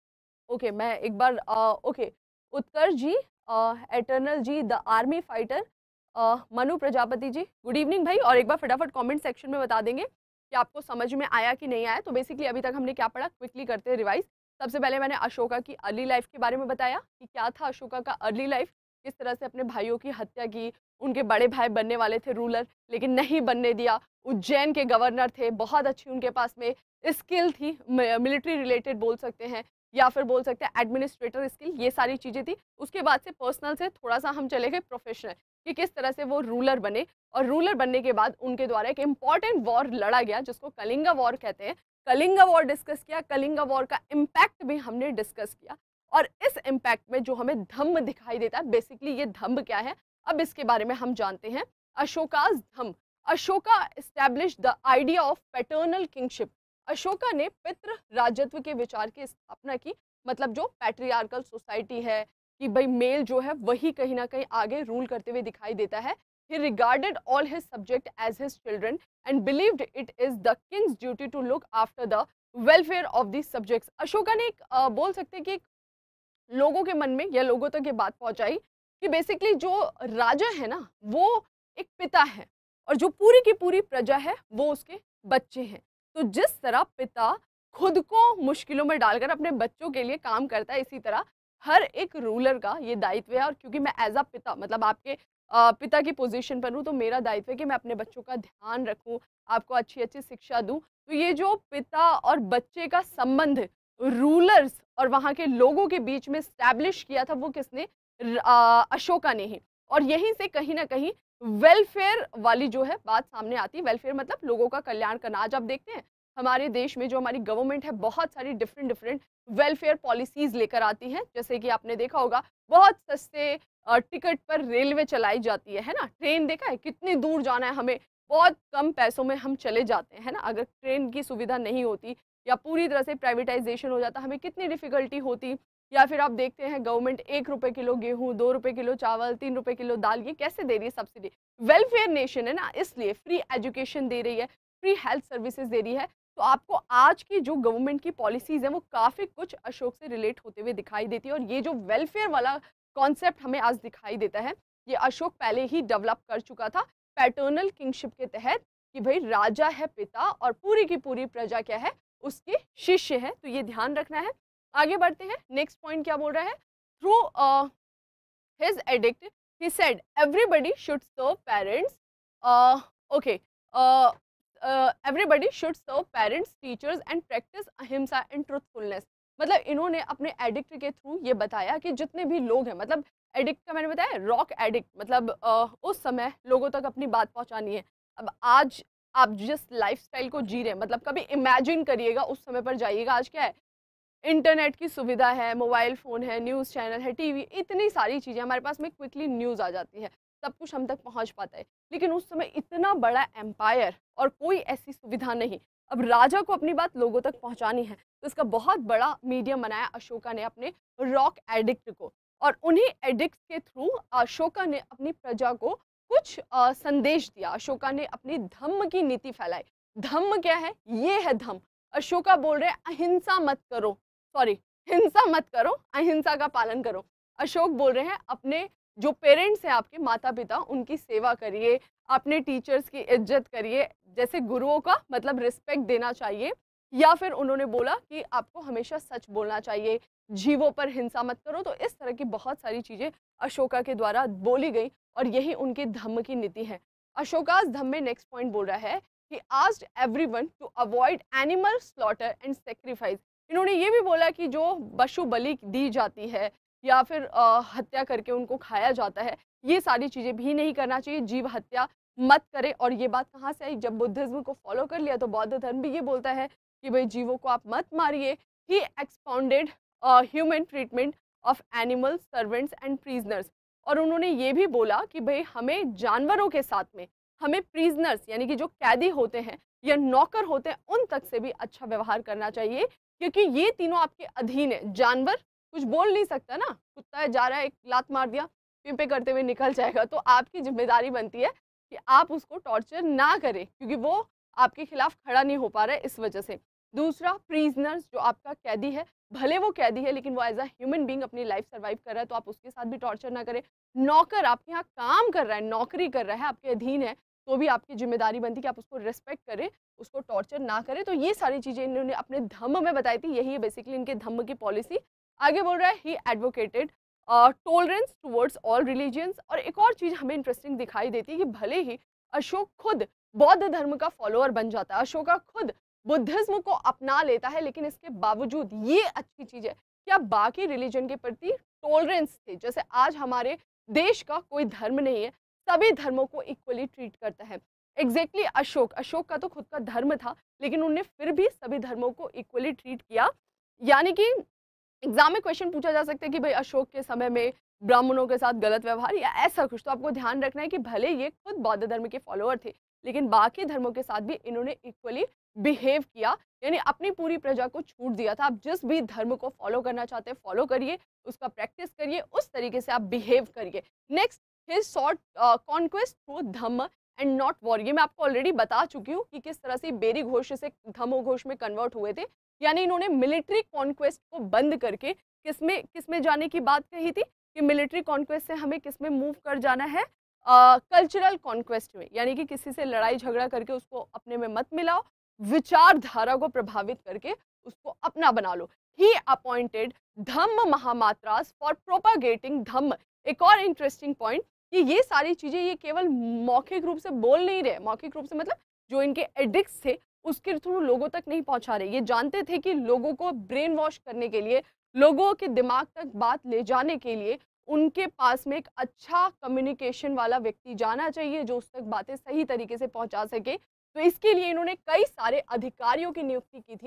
ओके, मैं एक बार आ, okay Utkarsh ji, eternal ji, the army fighter, Manu Prajapati ji, good evening भाई। और एक बार फटाफट कमेंट सेक्शन में बता देंगे कि आपको समझ में आया कि नहीं आया। तो बेसिकली अभी तक हमने क्या पढ़ा, क्विकली करते हैं रिवाइज। सबसे पहले मैंने अशोका की अर्ली लाइफ के बारे में बताया कि क्या था अशोका का अर्ली लाइफ, किस तरह से अपने भाइयों की हत्या की, उनके बड़े भाई बनने वाले थे रूलर, लेकिन नहीं बनने दिया। उज्जैन के गवर्नर थे, बहुत अच्छी उनके पास में स्किल थी, मिलिट्री रिलेटेड बोल सकते हैं, या फिर बोल सकते हैं एडमिनिस्ट्रेटर स्किल, ये सारी चीज़ें थी। उसके बाद से पर्सनल से थोड़ा सा हम चले गए प्रोफेशनल, कि किस तरह से वो रूलर बने। और रूलर बनने के बाद उनके द्वारा एक इम्पॉर्टेंट वॉर लड़ा गया, जिसको कलिंगा वॉर कहते हैं। कलिंगा वॉर डिस्कस किया, कलिंगा वॉर का इम्पैक्ट भी हमने डिस्कस किया। और इस इम्पैक्ट में जो हमें धम्म दिखाई देता है, बेसिकली ये धम्म क्या है, अब इसके बारे में हम जानते हैं। Ashoka's Dhamma, Ashoka establish the idea of paternal kingship. Ashoka ने पितृ राजत्व के विचार की स्थापना की, मतलब जो पैट्रियार्कल सोसाइटी है कि भाई मेल जो है वही कहीं ना कहीं आगे रूल करते हुए दिखाई देता है। He regarded all his subjects as his children and believed it is the king's duty to look after the welfare of these subjects. Ashoka ने एक uh, बोल सकते हैं कि लोगों के मन में या लोगों तक ये बात पहुंचाई कि बेसिकली जो राजा है ना वो एक पिता है, और जो पूरी की पूरी प्रजा है वो उसके बच्चे हैं। तो जिस तरह पिता खुद को मुश्किलों में डालकर अपने बच्चों के लिए काम करता है, इसी तरह हर एक रूलर का ये दायित्व है। और क्योंकि मैं एज अ पिता, मतलब आपके पिता की पोजीशन पर हूँ, तो मेरा दायित्व है कि मैं अपने बच्चों का ध्यान रखूँ, आपको अच्छी अच्छी शिक्षा दूँ। तो ये जो पिता और बच्चे का संबंध रूलर्स और वहाँ के लोगों के बीच में स्टैब्लिश किया था, वो किसने? अशोका ने ही। और यहीं से कहीं ना कहीं वेलफेयर वाली जो है बात सामने आती है। वेलफेयर मतलब लोगों का कल्याण करना। आज आप देखते हैं हमारे देश में जो हमारी गवर्नमेंट है, बहुत सारी डिफरेंट डिफरेंट वेलफेयर पॉलिसीज लेकर आती हैं। जैसे कि आपने देखा होगा बहुत सस्ते अ, टिकट पर रेलवे चलाई जाती है, है ना? ट्रेन देखा है कितनी दूर जाना है हमें, बहुत कम पैसों में हम चले जाते हैं, है ना? अगर ट्रेन की सुविधा नहीं होती या पूरी तरह से प्राइवेटाइजेशन हो जाता, हमें कितनी डिफ़िकल्टी होती। या फिर आप देखते हैं गवर्नमेंट एक रुपए किलो गेहूँ, दो रुपए किलो चावल, तीन रुपए किलो दाल, ये कैसे दे रही है सब्सिडी? वेलफेयर नेशन है ना, इसलिए फ्री एजुकेशन दे रही है, फ्री हेल्थ सर्विसेज़ दे रही है। तो आपको आज की जो गवर्नमेंट की पॉलिसीज़ हैं, वो काफ़ी कुछ अशोक से रिलेट होते हुए दिखाई देती है और ये जो वेलफेयर वाला कॉन्सेप्ट हमें आज दिखाई देता है, ये अशोक पहले ही डेवलप कर चुका था पैटर्नल किंगशिप के तहत कि भई राजा है पिता और पूरी की पूरी प्रजा क्या है, उसके शिष्य है। तो ये ध्यान रखना है। आगे बढ़ते हैं, नेक्स्ट पॉइंट क्या बोल रहा है? Through uh, his edict he said everybody should serve parents uh, okay uh, everybody should serve parents, teachers and practice ahimsa and truthfulness. मतलब इन्होंने अपने एडिक्ट के थ्रू ये बताया कि जितने भी लोग हैं, मतलब एडिक्ट का मैंने बताया रॉक एडिक्ट, मतलब अ, उस समय लोगों तक अपनी बात पहुंचानी है। अब आज आप जिस लाइफस्टाइल को जी रहे हैं, मतलब कभी इमेजिन करिएगा, उस समय पर जाइएगा। आज क्या है, इंटरनेट की सुविधा है, मोबाइल फ़ोन है, न्यूज़ चैनल है, टीवी, इतनी सारी चीज़ें हमारे पास में, क्विकली न्यूज़ आ जाती है, सब कुछ हम तक पहुँच पाता है। लेकिन उस समय इतना बड़ा एम्पायर और कोई ऐसी सुविधा नहीं। अब राजा को अपनी बात लोगों तक पहुँचानी है, तो इसका बहुत बड़ा मीडियम बनाया अशोका ने अपने रॉक एडिक्ट को। और उन्हीं एडिक्ट्स के थ्रू अशोका ने अपनी प्रजा को कुछ अ, संदेश दिया। अशोका ने अपनी धम्म की नीति फैलाई। धम्म क्या है? ये है धम्म। अशोका बोल रहे हैं अहिंसा मत करो, सॉरी हिंसा मत करो, अहिंसा का पालन करो। अशोक बोल रहे हैं अपने जो पेरेंट्स हैं, आपके माता पिता, उनकी सेवा करिए, अपने टीचर्स की इज्जत करिए, जैसे गुरुओं का मतलब रिस्पेक्ट देना चाहिए। या फिर उन्होंने बोला कि आपको हमेशा सच बोलना चाहिए, जीवों पर हिंसा मत करो। तो इस तरह की बहुत सारी चीजें अशोका के द्वारा बोली गई और यही उनकी धम्म की नीति है। अशोकास धम्म में नेक्स्ट पॉइंट बोल रहा है कि asked everyone to avoid animal slaughter and sacrifice. इन्होंने ये भी बोला कि जो पशु बलि दी जाती है या फिर अ, हत्या करके उनको खाया जाता है, ये सारी चीज़ें भी नहीं करना चाहिए, जीव हत्या मत करें। और ये बात कहाँ से आई? जब बुद्धिज़्म को फॉलो कर लिया तो बौद्ध धर्म भी ये बोलता है कि भई जीवों को आप मत मारिए। He expounded uh, human treatment of animals, servants and prisoners. और उन्होंने ये भी बोला कि भई हमें जानवरों के साथ में, हमें प्रिजनर्स यानी कि जो कैदी होते हैं या नौकर होते हैं, उन तक से भी अच्छा व्यवहार करना चाहिए, क्योंकि ये तीनों आपके अधीन है। जानवर कुछ बोल नहीं सकता ना, कुत्ता है, जा रहा है, एक लात मार दिया, पिंपे करते हुए निकल जाएगा। तो आपकी जिम्मेदारी बनती है कि आप उसको टॉर्चर ना करें, क्योंकि वो आपके खिलाफ खड़ा नहीं हो पा रहा है इस वजह से। दूसरा, प्रिजनर्स, जो आपका कैदी है, भले वो कैदी है लेकिन वो एज अ ह्यूमन बीइंग अपनी लाइफ सर्वाइव कर रहा है, तो आप उसके साथ भी टॉर्चर ना करें। नौकर आपके यहाँ काम कर रहा है, नौकरी कर रहा है, आपके अधीन है, तो भी आपकी जिम्मेदारी बनती है कि आप उसको रिस्पेक्ट करें, उसको टॉर्चर ना करें। तो ये सारी चीज़ें इन्होंने अपने धम्म में बताई थी, यही है बेसिकली इनके धम्म की पॉलिसी। आगे बोल रहा है he advocated tolerance towards all religions. और एक और चीज़ हमें इंटरेस्टिंग दिखाई देती है कि भले ही अशोक खुद बौद्ध धर्म का फॉलोअर बन जाता है, अशोका खुद बुद्धिज्म को अपना लेता है, लेकिन इसके बावजूद ये अच्छी चीज़ है कि आप बाकी रिलीजन के प्रति टॉलरेंस थे। जैसे आज हमारे देश का कोई धर्म नहीं है, सभी धर्मों को इक्वली ट्रीट करता है। एग्जैक्टली exactly अशोक अशोक का तो खुद का धर्म था, लेकिन उन्होंने फिर भी सभी धर्मों को इक्वली ट्रीट किया। यानी कि एग्जाम में क्वेश्चन पूछा जा सकता है कि भाई अशोक के समय में ब्राह्मणों के साथ गलत व्यवहार या ऐसा कुछ, तो आपको ध्यान रखना है कि भले ये खुद बौद्ध धर्म के फॉलोअर थे, लेकिन बाकी धर्मों के साथ भी इन्होंने इक्वली बिहेव किया, यानी अपनी पूरी प्रजा को छूट दिया था। आप जिस भी धर्म को फॉलो करना चाहते हैं फॉलो करिए, उसका प्रैक्टिस करिए, उस तरीके से आप बिहेव करिए। Next, his sought conquest through dhamma and not war. ये मैं आपको ऑलरेडी बता चुकी हूँ कि किस तरह से बेरी घोष से धम्म घोष में कन्वर्ट हुए थे। यानी इन्होंने मिलिट्री कॉन्क्वेस्ट को बंद करके किसमें किसमें जाने की बात कही थी कि मिलिट्री कॉन्क्वेस्ट से हमें किसमें मूव कर जाना है, कल्चरल uh, कॉन्क्वेस्ट में। यानी कि किसी से लड़ाई झगड़ा करके उसको अपने में मत मिलाओ, विचारधारा को प्रभावित करके उसको अपना बना लो। ही अपॉइंटेड धम्म महामात्रास फॉर प्रोपागेटिंग धम्म। एक और इंटरेस्टिंग पॉइंट कि ये सारी चीजें ये केवल मौखिक रूप से बोल नहीं रहे, मौखिक रूप से मतलब जो इनके एडिक्ट्स थे उसके थ्रू लोगों तक नहीं पहुंचा रहे। ये जानते थे कि लोगों को ब्रेन वॉश करने के लिए, लोगों के दिमाग तक बात ले जाने के लिए उनके पास में एक अच्छा कम्युनिकेशन वाला व्यक्ति जाना चाहिए जो उस तक बातें सही तरीके से पहुंचा सके। तो इसके लिए इन्होंने कई सारे अधिकारियों की नियुक्ति की थी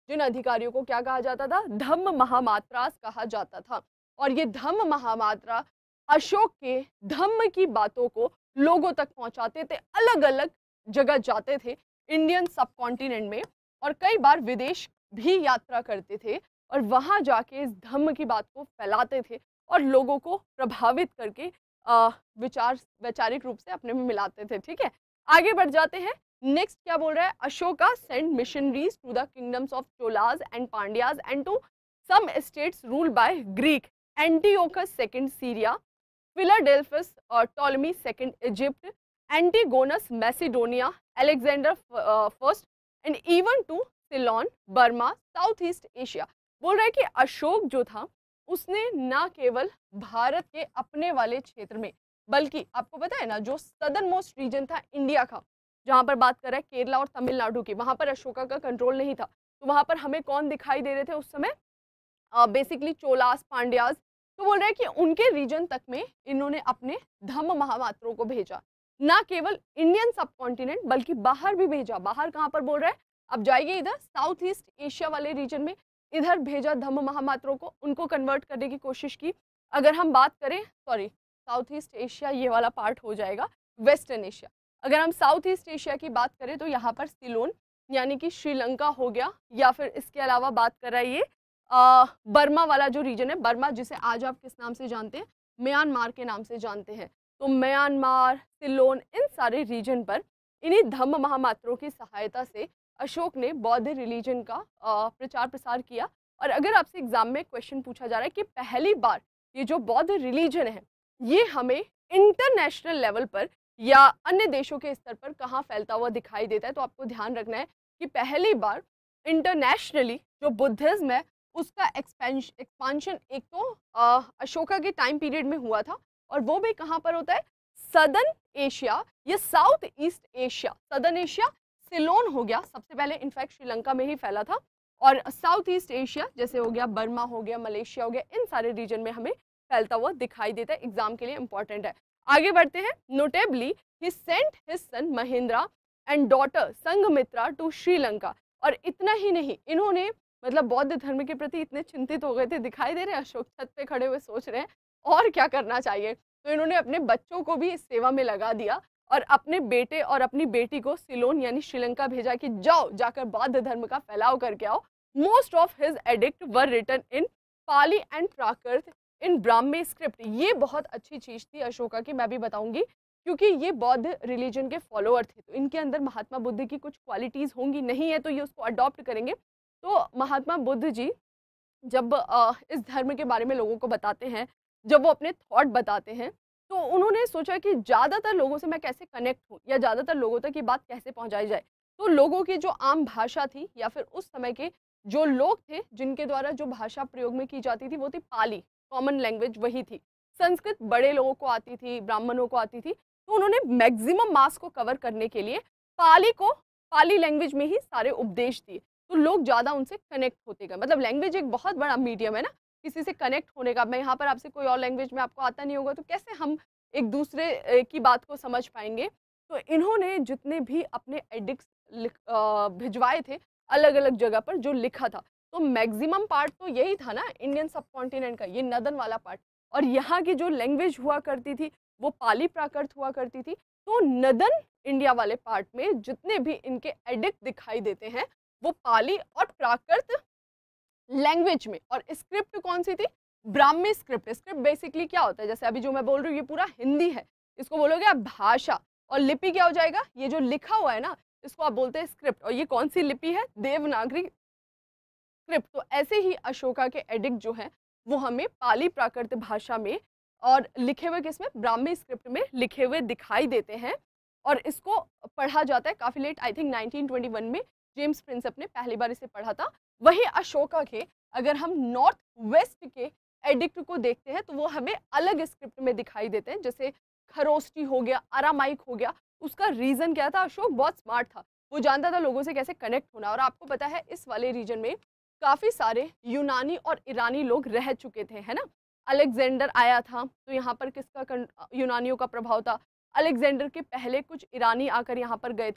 जिन अधिकारियों को क्या कहा जाता था, धम्म महामात्रास कहा जाता था। और ये धम्म महामात्रा अशोक के धम्म की बातों को लोगों तक पहुंचाते थे, अलग अलग जगह जाते थे इंडियन सब कॉन्टिनेंट में, और कई बार विदेश भी यात्रा करते थे और वहां जाके इस धम्म की बात को फैलाते थे और लोगों को प्रभावित करके आ, विचार वैचारिक रूप से अपने में मिलाते थे। ठीक है, आगे बढ़ जाते हैं। नेक्स्ट क्या बोल रहा है, Ashoka send missionaries to the kingdoms of Cholas and Pandyas and to some states ruled by Greek, Antiochus second Syria, Philadelphus और Ptolemy second Egypt, Antigonus Macedonia, Alexander first and even to Ceylon, Burma, South East Asia. बोल रहा है कि अशोक जो था उसने ना केवल भारत के अपने वाले क्षेत्र में, बल्कि आपको पता है ना जो सदर्न मोस्ट रीजन था इंडिया का, जहां पर बात कर रहा है केरला और तमिलनाडु की, वहां पर अशोका का कंट्रोल नहीं था। तो वहां पर हमें कौन दिखाई दे रहे थे उस समय, बेसिकली चोलास, पांड्यास। तो बोल रहे हैं कि उनके रीजन तक में इन्होंने अपने धम्म महामात्रों को भेजा, ना केवल इंडियन सब कॉन्टिनेंट बल्कि बाहर भी भेजा। बाहर कहाँ पर बोल रहा है, अब जाइए इधर साउथ ईस्ट एशिया वाले रीजन में, इधर भेजा धम्म महामात्रों को, उनको कन्वर्ट करने की कोशिश की। अगर हम बात करें, सॉरी साउथ ईस्ट एशिया ये वाला पार्ट हो जाएगा वेस्टर्न एशिया। अगर हम साउथ ईस्ट एशिया की बात करें तो यहाँ पर सिलोन यानी कि श्रीलंका हो गया, या फिर इसके अलावा बात कर रहा है ये आ, बर्मा वाला जो रीजन है, बर्मा जिसे आज आप किस नाम से जानते हैं, म्यांमार के नाम से जानते हैं। तो म्यांमार, सिलोन, इन सारे रीजन पर इन्हीं धम्म महामात्रों की सहायता से अशोक ने बौद्ध रिलीजन का प्रचार प्रसार किया। और अगर आपसे एग्जाम में क्वेश्चन पूछा जा रहा है कि पहली बार ये जो बौद्ध रिलीजन है ये हमें इंटरनेशनल लेवल पर या अन्य देशों के स्तर पर कहाँ फैलता हुआ दिखाई देता है, तो आपको ध्यान रखना है कि पहली बार इंटरनेशनली जो बुद्धिज्म है उसका एक्सपेंशन एक तो अशोका के टाइम पीरियड में हुआ था, और वो भी कहाँ पर होता है, सदर्न एशिया या South East Asia. Southern Asia Ceylon हो गया सबसे पहले, इनफैक्ट श्रीलंका में ही फैला था, और साउथ ईस्ट एशिया जैसे हो गया बर्मा हो गया, मलेशिया हो गया, इन सारे रीजन में हमें फैलता हुआ दिखाई देता है। एग्जाम के लिए इंपॉर्टेंट है। आगे बढ़ते हैं। Notably he sent his son Mahendra and daughter Sanghamitra to Sri Lanka. और इतना ही नहीं, इन्होंने मतलब बौद्ध धर्म के प्रति इतने चिंतित हो गए थे, दिखाई दे रहे हैं अशोक छत पे खड़े हुए सोच रहे हैं और क्या करना चाहिए, तो इन्होंने अपने बच्चों को भी इस सेवा में लगा दिया और अपने बेटे और अपनी बेटी को सिलोन यानी श्रीलंका भेजा कि जाओ जाकर बौद्ध धर्म का फैलाव करके आओ। Most of his edict were written in Pali and Prakrit in Brahmi script. ये बहुत अच्छी चीज थी अशोका की, मैं भी बताऊंगी, क्योंकि ये बौद्ध रिलीजन के फॉलोअर थे, तो इनके अंदर महात्मा बुद्ध की कुछ क्वालिटीज होंगी, नहीं है तो ये उसको अडॉप्ट करेंगे। तो महात्मा बुद्ध जी जब आ, इस धर्म के बारे में लोगों को बताते हैं, जब वो अपने थॉट बताते हैं, तो उन्होंने सोचा कि ज़्यादातर लोगों से मैं कैसे कनेक्ट हूँ या ज़्यादातर लोगों तक ये बात कैसे पहुँचाई जाए। तो लोगों की जो आम भाषा थी या फिर उस समय के जो लोग थे जिनके द्वारा जो भाषा प्रयोग में की जाती थी वो थी पाली, कॉमन लैंग्वेज वही थी। संस्कृत बड़े लोगों को आती थी, ब्राह्मणों को आती थी, तो उन्होंने मैक्सिमम मास को कवर करने के लिए पाली को पाली लैंग्वेज में ही सारे उपदेश दिए, तो लोग ज़्यादा उनसे कनेक्ट होते गए। मतलब लैंग्वेज एक बहुत बड़ा मीडियम है ना किसी से कनेक्ट होने का। मैं यहाँ पर आपसे कोई और लैंग्वेज में आपको आता नहीं होगा तो कैसे हम एक दूसरे की बात को समझ पाएंगे। तो इन्होंने जितने भी अपने एडिक्ट्स भिजवाए थे अलग अलग जगह पर जो लिखा था, तो मैक्सिमम पार्ट तो यही था ना इंडियन सब कॉन्टिनेंट का, ये नदन वाला पार्ट, और यहाँ की जो लैंग्वेज हुआ करती थी वो पाली प्राकृत हुआ करती थी। तो नदन इंडिया वाले पार्ट में जितने भी इनके एडिक्ट दिखाई देते हैं वो पाली और प्राकृत लैंग्वेज में, और स्क्रिप्ट कौन सी थी, ब्राह्मी स्क्रिप्ट। स्क्रिप्ट बेसिकली क्या होता है, जैसे अभी जो मैं बोल रही हूँ ये पूरा हिंदी है, इसको बोलोगे आप भाषा, और लिपि क्या हो जाएगा, ये जो लिखा हुआ है ना इसको आप बोलते हैं स्क्रिप्ट। और ये कौन सी लिपि है, देवनागरी स्क्रिप्ट। तो ऐसे ही अशोका के एडिक्ट जो है वो हमें पाली प्राकृत भाषा में और लिखे हुए किसमें, ब्राह्मी स्क्रिप्ट में लिखे हुए दिखाई देते हैं, और इसको पढ़ा जाता है काफी late, I think nineteen twenty one में जेम्स प्रिंसेप ने पहली बार इसे पढ़ा था। वही अशोका के अगर हम नॉर्थ वेस्ट के एडिक्ट को देखते हैं तो वो हमें अलग स्क्रिप्ट में दिखाई देते हैं, जैसे खरोष्टी हो गया, अरामाइक हो गया। उसका रीजन क्या था, अशोक बहुत स्मार्ट था, वो जानता था लोगों से कैसे कनेक्ट होना। और आपको पता है इस वाले रीजन में काफी सारे यूनानी और ईरानी लोग रह चुके थे, है ना। अलेक्जेंडर आया था तो यहाँ पर किसका यूनानियों का प्रभाव था, अलेक्जेंडर के पहले कुछ ईरानी आकर यहाँ पर गए थे,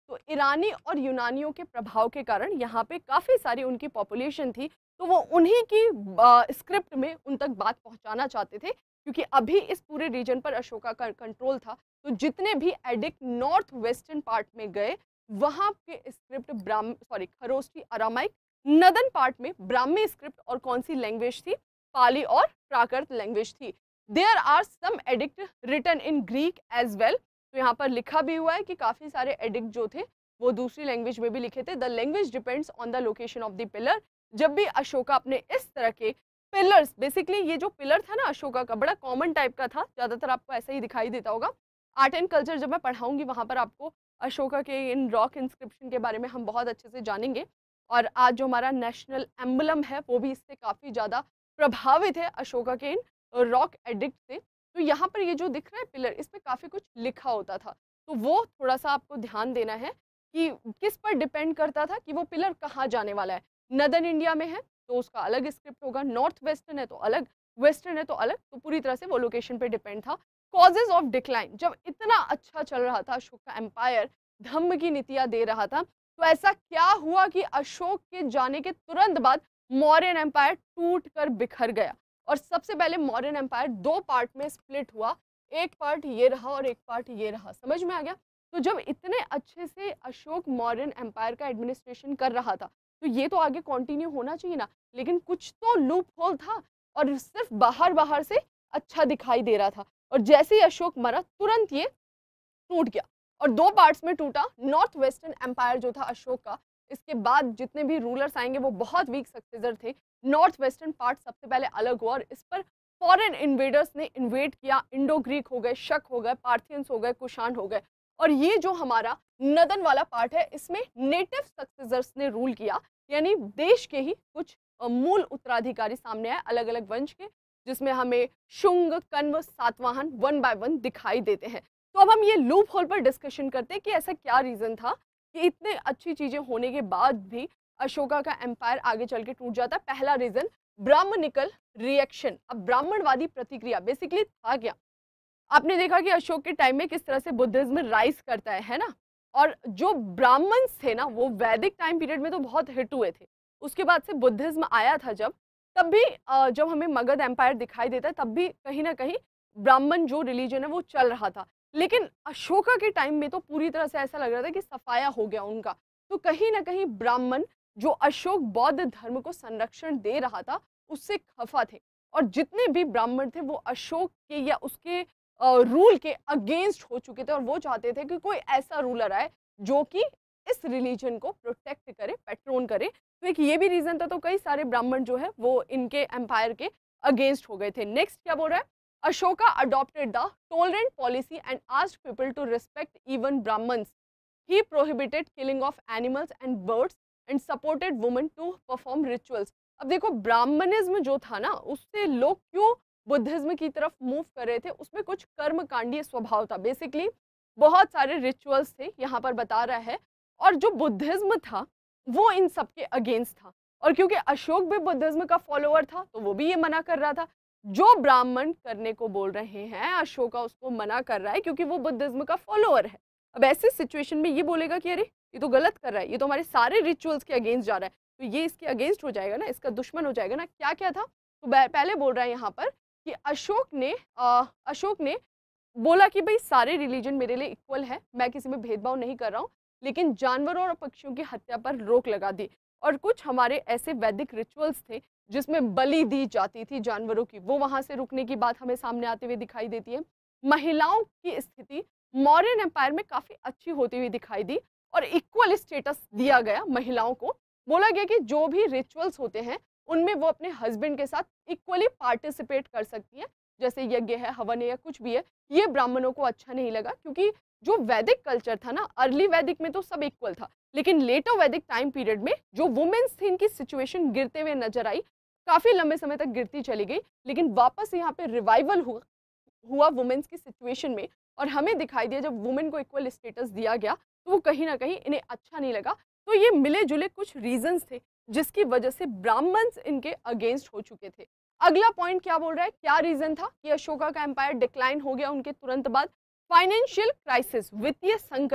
तो ईरानी और यूनानियों के प्रभाव के कारण यहाँ पे काफ़ी सारी उनकी पॉपुलेशन थी, तो वो उन्हीं की स्क्रिप्ट में उन तक बात पहुँचाना चाहते थे, क्योंकि अभी इस पूरे रीजन पर अशोका का कंट्रोल था। तो जितने भी एडिक्ट नॉर्थ वेस्टर्न पार्ट में गए, वहाँ के script Brahm sorry Kharosthi Aramaic, northern part में ब्राह्मी स्क्रिप्ट और कौन सी लैंग्वेज थी, पाली और प्राकृत लैंग्वेज थी। There are some edict written in Greek as well, तो यहाँ पर लिखा भी हुआ है कि काफ़ी सारे एडिक्ट जो थे वो दूसरी लैंग्वेज में भी लिखे थे। The language depends on the location of the pillar. जब भी अशोका अपने इस तरह के पिलर्स, बेसिकली ये जो पिलर था ना अशोका का, बड़ा कॉमन टाइप का था, ज़्यादातर आपको ऐसा ही दिखाई देता होगा। आर्ट एंड कल्चर जब मैं पढ़ाऊंगी वहाँ पर आपको अशोका के इन रॉक इंस्क्रिप्शन के बारे में हम बहुत अच्छे से जानेंगे। और आज जो हमारा नेशनल एम्बलम है वो भी इससे काफ़ी ज़्यादा प्रभावित है, अशोका के इन रॉक एडिक्ट से। तो यहाँ पर ये जो दिख रहा है पिलर, इस पर काफ़ी कुछ लिखा होता था, तो वो थोड़ा सा आपको ध्यान देना है कि किस पर डिपेंड करता था कि वो पिलर कहाँ जाने वाला है। नदर्न इंडिया में है तो उसका अलग स्क्रिप्ट होगा, नॉर्थ वेस्टर्न है तो अलग, वेस्टर्न है तो अलग, तो पूरी तरह से वो लोकेशन पे डिपेंड था। कॉजेज ऑफ डिक्लाइन, जब इतना अच्छा चल रहा था अशोक का एम्पायर, धम्म की नीतियां दे रहा था, तो ऐसा क्या हुआ कि अशोक के जाने के तुरंत बाद मौर्यन एम्पायर टूट कर बिखर गया। और सबसे पहले मौर्यन एम्पायर दो पार्ट में स्प्लिट हुआ, एक पार्ट ये रहा और एक पार्ट ये रहा। समझ में आ गया? तो जब इतने अच्छे से अशोक मौर्यन एम्पायर का एडमिनिस्ट्रेशन कर रहा था, तो ये तो आगे कंटिन्यू होना चाहिए ना, लेकिन कुछ तो लूप होल था और सिर्फ बाहर बाहर से अच्छा दिखाई दे रहा था। और जैसे ही अशोक मरा तुरंत ये टूट गया और दो पार्ट्स में टूटा। नॉर्थ वेस्टर्न एम्पायर जो था अशोक का, इसके बाद जितने भी रूलर्स आएंगे वो बहुत वीक सक्सेसर थे। नॉर्थ वेस्टर्न पार्ट सबसे पहले अलग हुआ और इस पर फॉरेन इन्वेडर्स ने इन्वेड किया। इंडो ग्रीक हो गए, शक हो गए, पार्थियंस हो गए, कुषाण हो गए। और ये जो हमारा नदन वाला पार्ट है, इसमें नेटिव सक्सेसर्स ने रूल किया, यानी देश के ही कुछ मूल उत्तराधिकारी सामने आए अलग अलग वंश के, जिसमें हमें Shunga, Kanva, Satavahana one by one दिखाई देते हैं। तो अब हम ये लूप होल पर डिस्कशन करते हैं कि ऐसा क्या रीजन था कि इतने अच्छी चीजें होने के बाद भी अशोका का एम्पायर आगे चल के टूट जाता। पहला रीजन ब्राह्मणिकल रिएक्शन। अब ब्राह्मणवादी प्रतिक्रिया बेसिकली था क्या? आपने देखा कि अशोक के टाइम में किस तरह से बुद्धिज्म राइज करता है है ना, और जो ब्राह्मण्स थे ना वो वैदिक टाइम पीरियड में तो बहुत हिट हुए थे। उसके बाद से बुद्धिज्म आया था जब, तब भी जब हमें मगध एम्पायर दिखाई देता है तब भी कहीं ना कहीं ब्राह्मण जो रिलीजन है वो चल रहा था। लेकिन अशोका के टाइम में तो पूरी तरह से ऐसा लग रहा था कि सफाया हो गया उनका। तो कहीं ना कहीं ब्राह्मण जो अशोक बौद्ध धर्म को संरक्षण दे रहा था उससे खफा थे, और जितने भी ब्राह्मण थे वो अशोक के या उसके रूल के अगेंस्ट हो चुके थे, और वो चाहते थे कि कोई ऐसा रूलर आए जो कि इस रिलीजन को प्रोटेक्ट करे, पेट्रोन करे। तो एक ये भी रीजन था। तो कई सारे ब्राह्मण जो है वो इनके एम्पायर के अगेंस्ट हो गए थे। नेक्स्ट क्या बोल रहा है? Ashoka adopted the tolerant policy and asked people to respect even Brahmins. He prohibited killing of animals and birds and supported women to perform rituals. अब देखो ब्राह्मणिज्म जो था ना उससे लोग क्यों बुद्धिज्म की तरफ मूव कर रहे थे, उसमें कुछ कर्मकांडीय स्वभाव था। बेसिकली बहुत सारे रिचुअल्स थे यहाँ पर बता रहा है, और जो बुद्धिज्म था वो इन सब के अगेंस्ट था। और क्योंकि अशोक भी बुद्धिज्म का फॉलोअर था तो वो भी ये मना कर रहा था। जो ब्राह्मण करने को बोल रहे हैं अशोका उसको मना कर रहा है क्योंकि वो बुद्धिज्म का फॉलोअर है। अब ऐसे सिचुएशन में ये बोलेगा कि अरे ये तो गलत कर रहा है, ये तो हमारे सारे रिचुअल्स के अगेंस्ट जा रहा है, तो ये इसके अगेंस्ट हो जाएगा ना, इसका दुश्मन हो जाएगा ना। क्या क्या था? तो पहले बोल रहा है यहाँ पर कि अशोक ने आ, अशोक ने बोला कि भाई सारे रिलीजन मेरे लिए इक्वल है, मैं किसी में भेदभाव नहीं कर रहा हूँ, लेकिन जानवरों और पक्षियों की हत्या पर रोक लगा दी। और कुछ हमारे ऐसे वैदिक रिचुअल्स थे जिसमें बलि दी जाती थी जानवरों की, वो वहां से रुकने की बात हमें सामने आते हुए दिखाई देती है। महिलाओं की स्थिति मौर्यन एम्पायर में काफी अच्छी होती हुई दिखाई दी और इक्वल स्टेटस दिया गया महिलाओं को। बोला गया कि जो भी रिचुअल्स होते हैं उनमें वो अपने हस्बैंड के साथ इक्वली पार्टिसिपेट कर सकती हैं, जैसे यज्ञ है, हवन है या कुछ भी है। ये ब्राह्मणों को अच्छा नहीं लगा क्योंकि जो वैदिक कल्चर था ना, अर्ली वैदिक में तो सब इक्वल था, लेकिन लेटर वैदिक टाइम पीरियड में जो वुमेन्स थी इनकी सिचुएशन गिरते हुए नजर आई, काफी लंबे समय तक गिरती चली गई, लेकिन वापस यहाँ पे रिवाइवल हुआ हुआ वुमेन्स की सिचुएशन में। और हमें दिखाई दिया जब वुमेन को इक्वल स्टेटस दिया गया तो वो कहीं ना कहीं इन्हें अच्छा नहीं लगा। तो ये मिले जुले कुछ रीजंस थे जिसकी वजह से ब्राह्मण्स इनके अगेंस्ट हो चुके थे। अगला पॉइंट क्या बोल रहा है, क्या रीजन था कि अशोका का एम्पायर डिक्लाइन हो गया उनके तुरंत बाद? फाइनेंशियल क्राइसिस, वित्तीय संकट।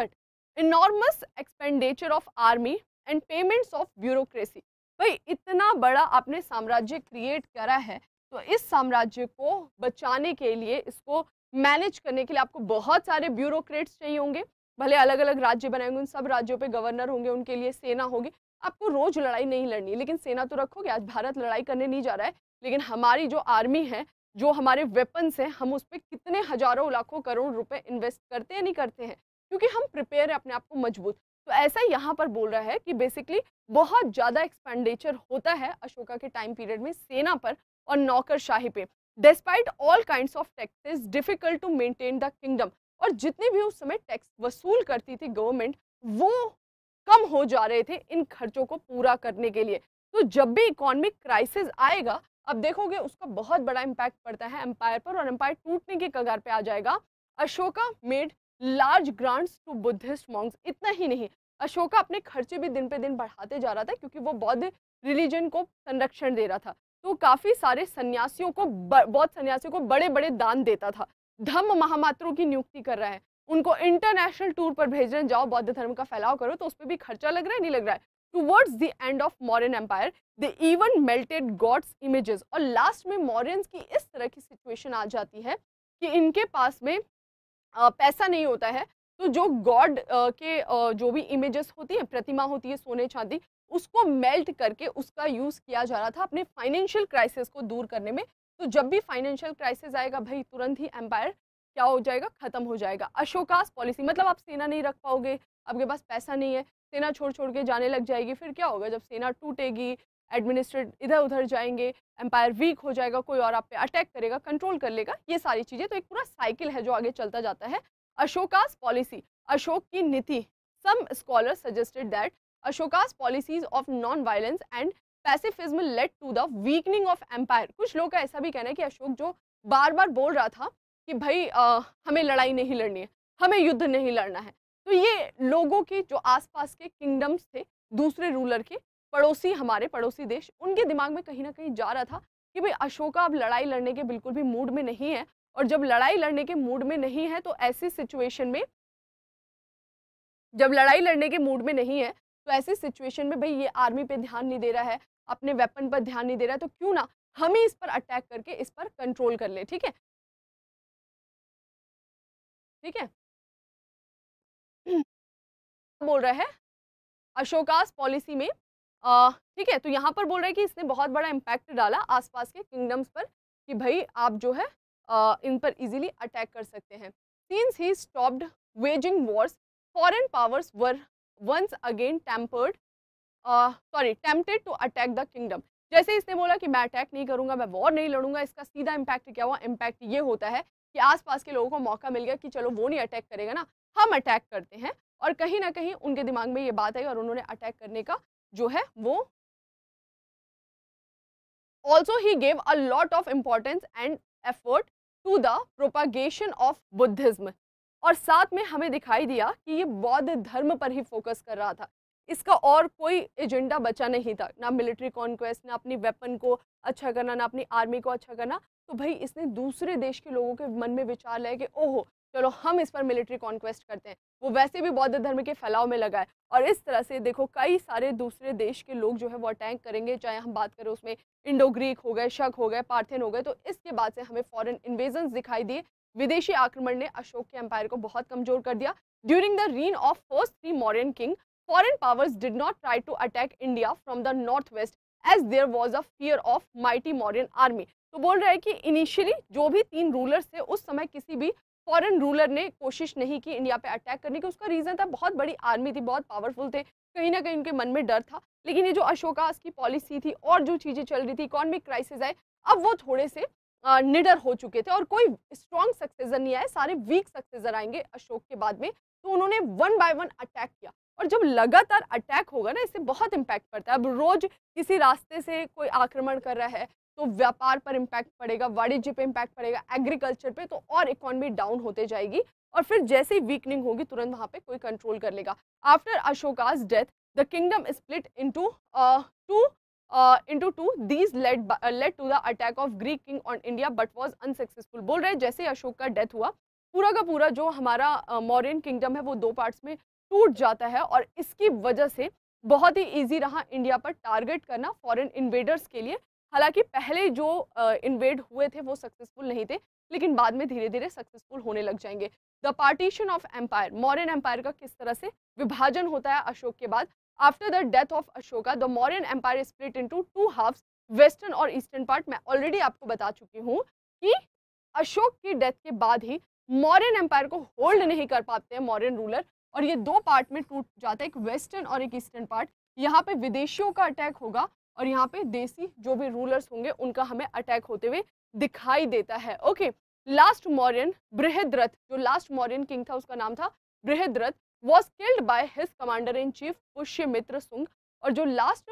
Enormous expenditure of army and payments of bureaucracy. भाई इतना बड़ा आपने साम्राज्य क्रिएट करा है, तो इस साम्राज्य को बचाने के लिए, इसको मैनेज करने के लिए आपको बहुत सारे ब्यूरोक्रेट्स चाहिए होंगे। भले अलग अलग राज्य बनाएंगे, उन सब राज्यों पे गवर्नर होंगे, उनके लिए सेना होगी। आपको रोज लड़ाई नहीं लड़नी, लेकिन सेना तो रखोगे। आज भारत लड़ाई करने नहीं जा रहा है, लेकिन हमारी जो आर्मी है, जो हमारे वेपन्स हैं, हम उस पर कितने हजारों लाखों करोड़ रुपए इन्वेस्ट करते हैं नहीं करते हैं, क्योंकि हम प्रिपेयर है अपने आप को मजबूत। तो ऐसा ही यहाँ पर बोल रहा है कि बेसिकली बहुत ज़्यादा एक्सपेंडिचर होता है अशोका के टाइम पीरियड में सेना पर और नौकरशाही पे। Despite all kinds of taxes difficult to maintain the kingdom. और जितने भी उस समय टैक्स वसूल करती थी गवर्नमेंट, वो कम हो जा रहे थे इन खर्चों को पूरा करने के लिए। तो जब भी इकोनॉमिक क्राइसिस आएगा, अब देखोगे उसका बहुत बड़ा इम्पैक्ट पड़ता है एम्पायर पर, और एम्पायर टूटने के कगार पे आ जाएगा। Ashoka made large grants to Buddhist monks. इतना ही नहीं, अशोका अपने खर्चे भी दिन पे दिन बढ़ाते जा रहा था, क्योंकि वो बौद्ध रिलीजन को संरक्षण दे रहा था। तो काफी सारे सन्यासियों को, बौद्ध सन्यासियों को बड़े बड़े दान देता था। धम्म महामात्रों की नियुक्ति कर रहा है, उनको इंटरनेशनल टूर पर भेज रहे हैं, जाओ बौद्ध धर्म का फैलाव करो। तो उस पर भी खर्चा लग रहा है, नहीं लग रहा है। Towards the end of Mauryan empire they even melted gods images. और लास्ट में मौर्यंस की इस तरह की सिचुएशन आ जाती है कि इनके पास में आ, पैसा नहीं होता है, तो जो गॉड के आ, जो भी इमेजेस होती है, प्रतिमा होती है सोने चांदी, उसको मेल्ट करके उसका यूज किया जा रहा था अपने फाइनेंशियल क्राइसिस को दूर करने में। तो जब भी फाइनेंशियल क्राइसिस आएगा, भाई तुरंत ही एम्पायर क्या हो जाएगा, खत्म हो जाएगा। अशोकास पॉलिसी मतलब आप सेना नहीं रख पाओगे, आपके पास पैसा नहीं है, सेना छोड़ छोड़ के जाने लग जाएगी। फिर क्या होगा, जब सेना टूटेगी, एडमिनिस्ट्रेट इधर उधर जाएंगे, एम्पायर वीक हो जाएगा, कोई और आप पे अटैक करेगा, कंट्रोल कर लेगा, ये सारी चीजें। तो एक पूरा साइकिल है जो आगे चलता जाता है। अशोकास पॉलिसी, अशोक की नीति। Some scholars suggested that Ashoka's policies of non violence and pacifism led to the weakening of empire. कुछ लोगों का ऐसा भी कहना है कि अशोक जो बार बार बोल रहा था कि भाई आ, हमें लड़ाई नहीं लड़नी है, हमें युद्ध नहीं लड़ना है, तो ये लोगों के जो आसपास के किंगडम्स थे, दूसरे रूलर के, पड़ोसी, हमारे पड़ोसी देश, उनके दिमाग में कहीं ना कहीं जा रहा था कि भाई अशोका अब लड़ाई लड़ने के बिल्कुल भी मूड में नहीं है। और जब लड़ाई लड़ने के मूड में नहीं है, तो ऐसी सिचुएशन में, जब लड़ाई लड़ने के मूड में नहीं है, तो ऐसी सिचुएशन में भाई ये आर्मी पे ध्यान नहीं दे रहा है, अपने वेपन पर ध्यान नहीं दे रहा है, तो क्यों ना हम ही इस पर अटैक करके इस पर कंट्रोल कर ले। ठीक है, ठीक है। बोल रहा है अशोकास पॉलिसी में, ठीक है, तो यहाँ पर बोल रहा है कि इसने बहुत बड़ा इम्पैक्ट डाला आसपास के किंगडम्स पर, कि भाई आप जो है आ, इन पर इजीली अटैक कर सकते हैं। Since he stopped waging wars, foreign powers were once again tempered sorry tempted to attack the kingdom. जैसे इसने बोला कि मैं अटैक नहीं करूंगा, मैं वॉर नहीं लड़ूंगा, इसका सीधा इम्पैक्ट क्या हुआ? इम्पैक्ट ये होता है कि आसपास के लोगों को मौका मिल गया कि चलो वो नहीं अटैक करेगा ना, हम अटैक करते हैं। और कहीं ना कहीं उनके दिमाग में ये बात आई और उन्होंने अटैक करने का जो है वो, also he gave a lot of importance and effort to the propagation of Buddhism. और साथ में हमें दिखाई दिया कि ये बौद्ध धर्म पर ही फोकस कर रहा था, इसका और कोई एजेंडा बचा नहीं था, ना मिलिट्री कॉन्क्वेस्ट, ना अपनी वेपन को अच्छा करना, ना अपनी आर्मी को अच्छा करना। तो भाई इसने दूसरे देश के लोगों के मन में विचार लाया कि ओहो चलो हम इस पर मिलिट्री कॉन्क्वेस्ट करते हैं। वो वैसे भी बौद्ध धर्म के फैलाव में लगा है, और इस तरह से देखो कई सारे दूसरे देश के लोग जो है वो अटैक करेंगे, चाहे हम बात करें उसमें इंडो ग्रीक हो गए, शक हो गए, पार्थियन हो गए। तो इसके बाद से हमें फॉरेन इन्वेजन दिखाई दिए, विदेशी आक्रमण ने अशोक के एम्पायर को बहुत कमजोर कर दिया। During the reign of first three Mauryan king, foreign powers did not try to attack India from the northwest as there was a fear of mighty Mauryan army। तो बोल रहा है कि इनिशियली जो भी तीन रूलर्स थे उस समय किसी भी फॉरेन रूलर ने कोशिश नहीं की इंडिया पे अटैक करने की। उसका रीजन था बहुत बड़ी आर्मी थी, बहुत पावरफुल थे, कहीं ना कहीं उनके मन में डर था। लेकिन ये जो अशोकास की पॉलिसी थी और जो चीजें चल रही थी, इकोनॉमिक क्राइसिस आए, अब वो थोड़े से निडर हो चुके थे और कोई स्ट्रॉन्ग सक्सेसर नहीं आए, सारे वीक सक्सेसर आएंगे अशोक के बाद में। तो उन्होंने वन बाय वन अटैक किया, और जब लगातार अटैक होगा ना, इससे बहुत इम्पैक्ट पड़ता है। अब रोज किसी रास्ते से कोई आक्रमण कर रहा है तो व्यापार पर इम्पैक्ट पड़ेगा, वाणिज्य पे इम्पैक्ट पड़ेगा, एग्रीकल्चर पे, तो और इकोनॉमी डाउन होते जाएगी। और फिर जैसे ही वीकनिंग होगी तुरंत वहां पे कोई कंट्रोल कर लेगा। After Ashoka's death the kingdom split into two into two these led led to the attack of Greek king on India but was unsuccessful. बोल रहे जैसे अशोक का डेथ हुआ, पूरा का पूरा जो हमारा मौर्यन uh, किंगडम है वो दो पार्ट्स में टूट जाता है और इसकी वजह से बहुत ही ईजी रहा इंडिया पर टारगेट करना फॉरेन इन्वेडर्स के लिए। हालांकि पहले जो इन्वेड हुए थे वो सक्सेसफुल नहीं थे, लेकिन बाद में धीरे धीरे सक्सेसफुल होने लग जाएंगे। The partition of empire, Mauryan empire का किस तरह से विभाजन होता है अशोक के बाद। After the death of Ashoka the Mauryan empire split into two halves, western और ईस्टर्न पार्ट। मैं ऑलरेडी आपको बता चुकी हूँ कि अशोक की डेथ के बाद ही मौर्यन एम्पायर को होल्ड नहीं कर पाते हैं मौर्यन रूलर, और ये दो पार्ट में टूट जाता है, एक वेस्टर्न और एक ईस्टर्न पार्ट। यहाँ पे विदेशियों का अटैक होगा और यहाँ पे देसी जो भी रूलर्स होंगे उनका हमें अटैक होते हुए दिखाई देता है। ओके, लास्ट मौर्यन बृहद्रथ, जो लास्ट मौर्यन किंग था उसका नाम था Brihadratha, was killed by his commander in chief Pushyamitra Sunga. और जो लास्ट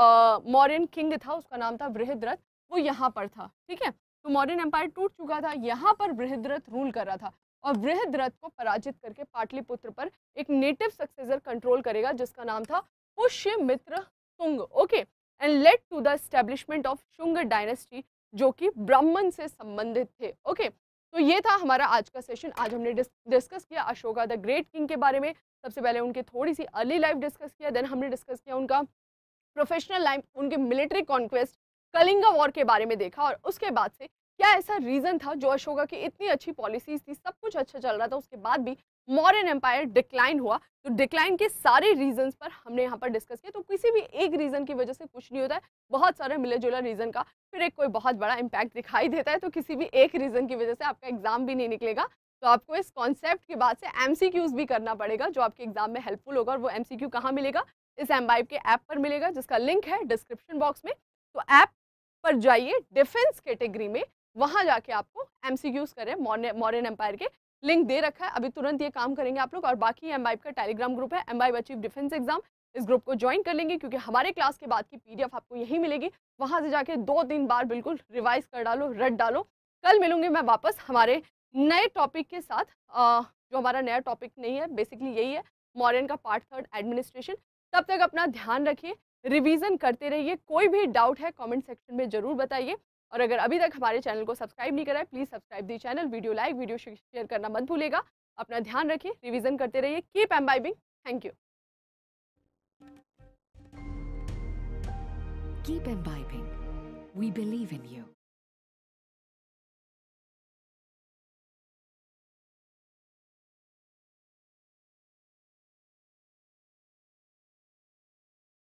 मौर्यन किंग था उसका नाम था बृहद्रथ, वो यहाँ पर था। ठीक है, तो मौर्यन एम्पायर टूट चुका था, यहाँ पर बृहद्रथ रूल कर रहा था और बृहद्रथ को पराजित करके पाटलिपुत्र पर एक नेटिव सक्सेसर कंट्रोल करेगा जिसका नाम था Pushyamitra Sunga. Okay, and led to the establishment of Shunga dynasty, जो कि ब्राह्मण से संबंधित थे। ओके okay, तो ये था हमारा आज का सेशन। आज हमने डिस, डिस्कस किया अशोका द ग्रेट किंग के बारे में। सबसे पहले उनकी थोड़ी सी अर्ली लाइफ डिस्कस किया, देन हमने डिस्कस किया उनका प्रोफेशनल लाइफ, उनके मिलिट्री कॉन्क्वेस्ट, कलिंगा वॉर के बारे में देखा, और उसके बाद से क्या ऐसा रीजन था जो अशोका की इतनी अच्छी पॉलिसीज थी, सब कुछ अच्छा चल रहा था, उसके बाद भी मौर्यन एम्पायर डिक्लाइन हुआ। तो डिक्लाइन के सारे रीजंस पर हमने यहाँ पर डिस्कस किया। तो किसी भी एक रीजन की वजह से कुछ नहीं होता है, बहुत सारे मिले जुला रीजन का फिर एक कोई बहुत बड़ा इम्पैक्ट दिखाई देता है। तो किसी भी एक रीजन की वजह से आपका एग्जाम भी नहीं निकलेगा। तो आपको इस कॉन्सेप्ट के बाद से एमसीक्यूज भी करना पड़ेगा जो आपके एग्जाम में हेल्पफुल होगा। और वो एमसीक्यू कहाँ मिलेगा? इस एम्बाइब के ऐप पर मिलेगा, जिसका लिंक है डिस्क्रिप्शन बॉक्स में। तो ऐप पर जाइए, डिफेंस कैटेगरी में वहां जाके आपको एमसीक्यूज करें मौर्यन एम्पायर के, लिंक दे रखा है, अभी तुरंत ये काम करेंगे आप लोग। और बाकी एम्बाइब का टेलीग्राम ग्रुप है, एम्बाइब अचीव डिफेंस एग्जाम, इस ग्रुप को ज्वाइन कर लेंगे क्योंकि हमारे क्लास के बाद की पीडीएफ आपको यही मिलेगी। वहां से जाके दो तीन बार बिल्कुल रिवाइज कर डालो, रट डालो। कल मिलूंगी मैं वापस हमारे नए टॉपिक के साथ, आ, जो हमारा नया टॉपिक नहीं है, बेसिकली यही है, मौर्यन का पार्ट थर्ड, एडमिनिस्ट्रेशन। तब तक अपना ध्यान रखिए, रिवीजन करते रहिए। कोई भी डाउट है कमेंट सेक्शन में जरूर बताइए। और अगर अभी तक हमारे चैनल को सब्सक्राइब नहीं करा है, please subscribe the channel, video like, video share करना मत भूलेगा। अपना ध्यान रखिए, रिवीजन करते रहिए। Keep imbibing. Thank you. Keep imbibing. We believe in you.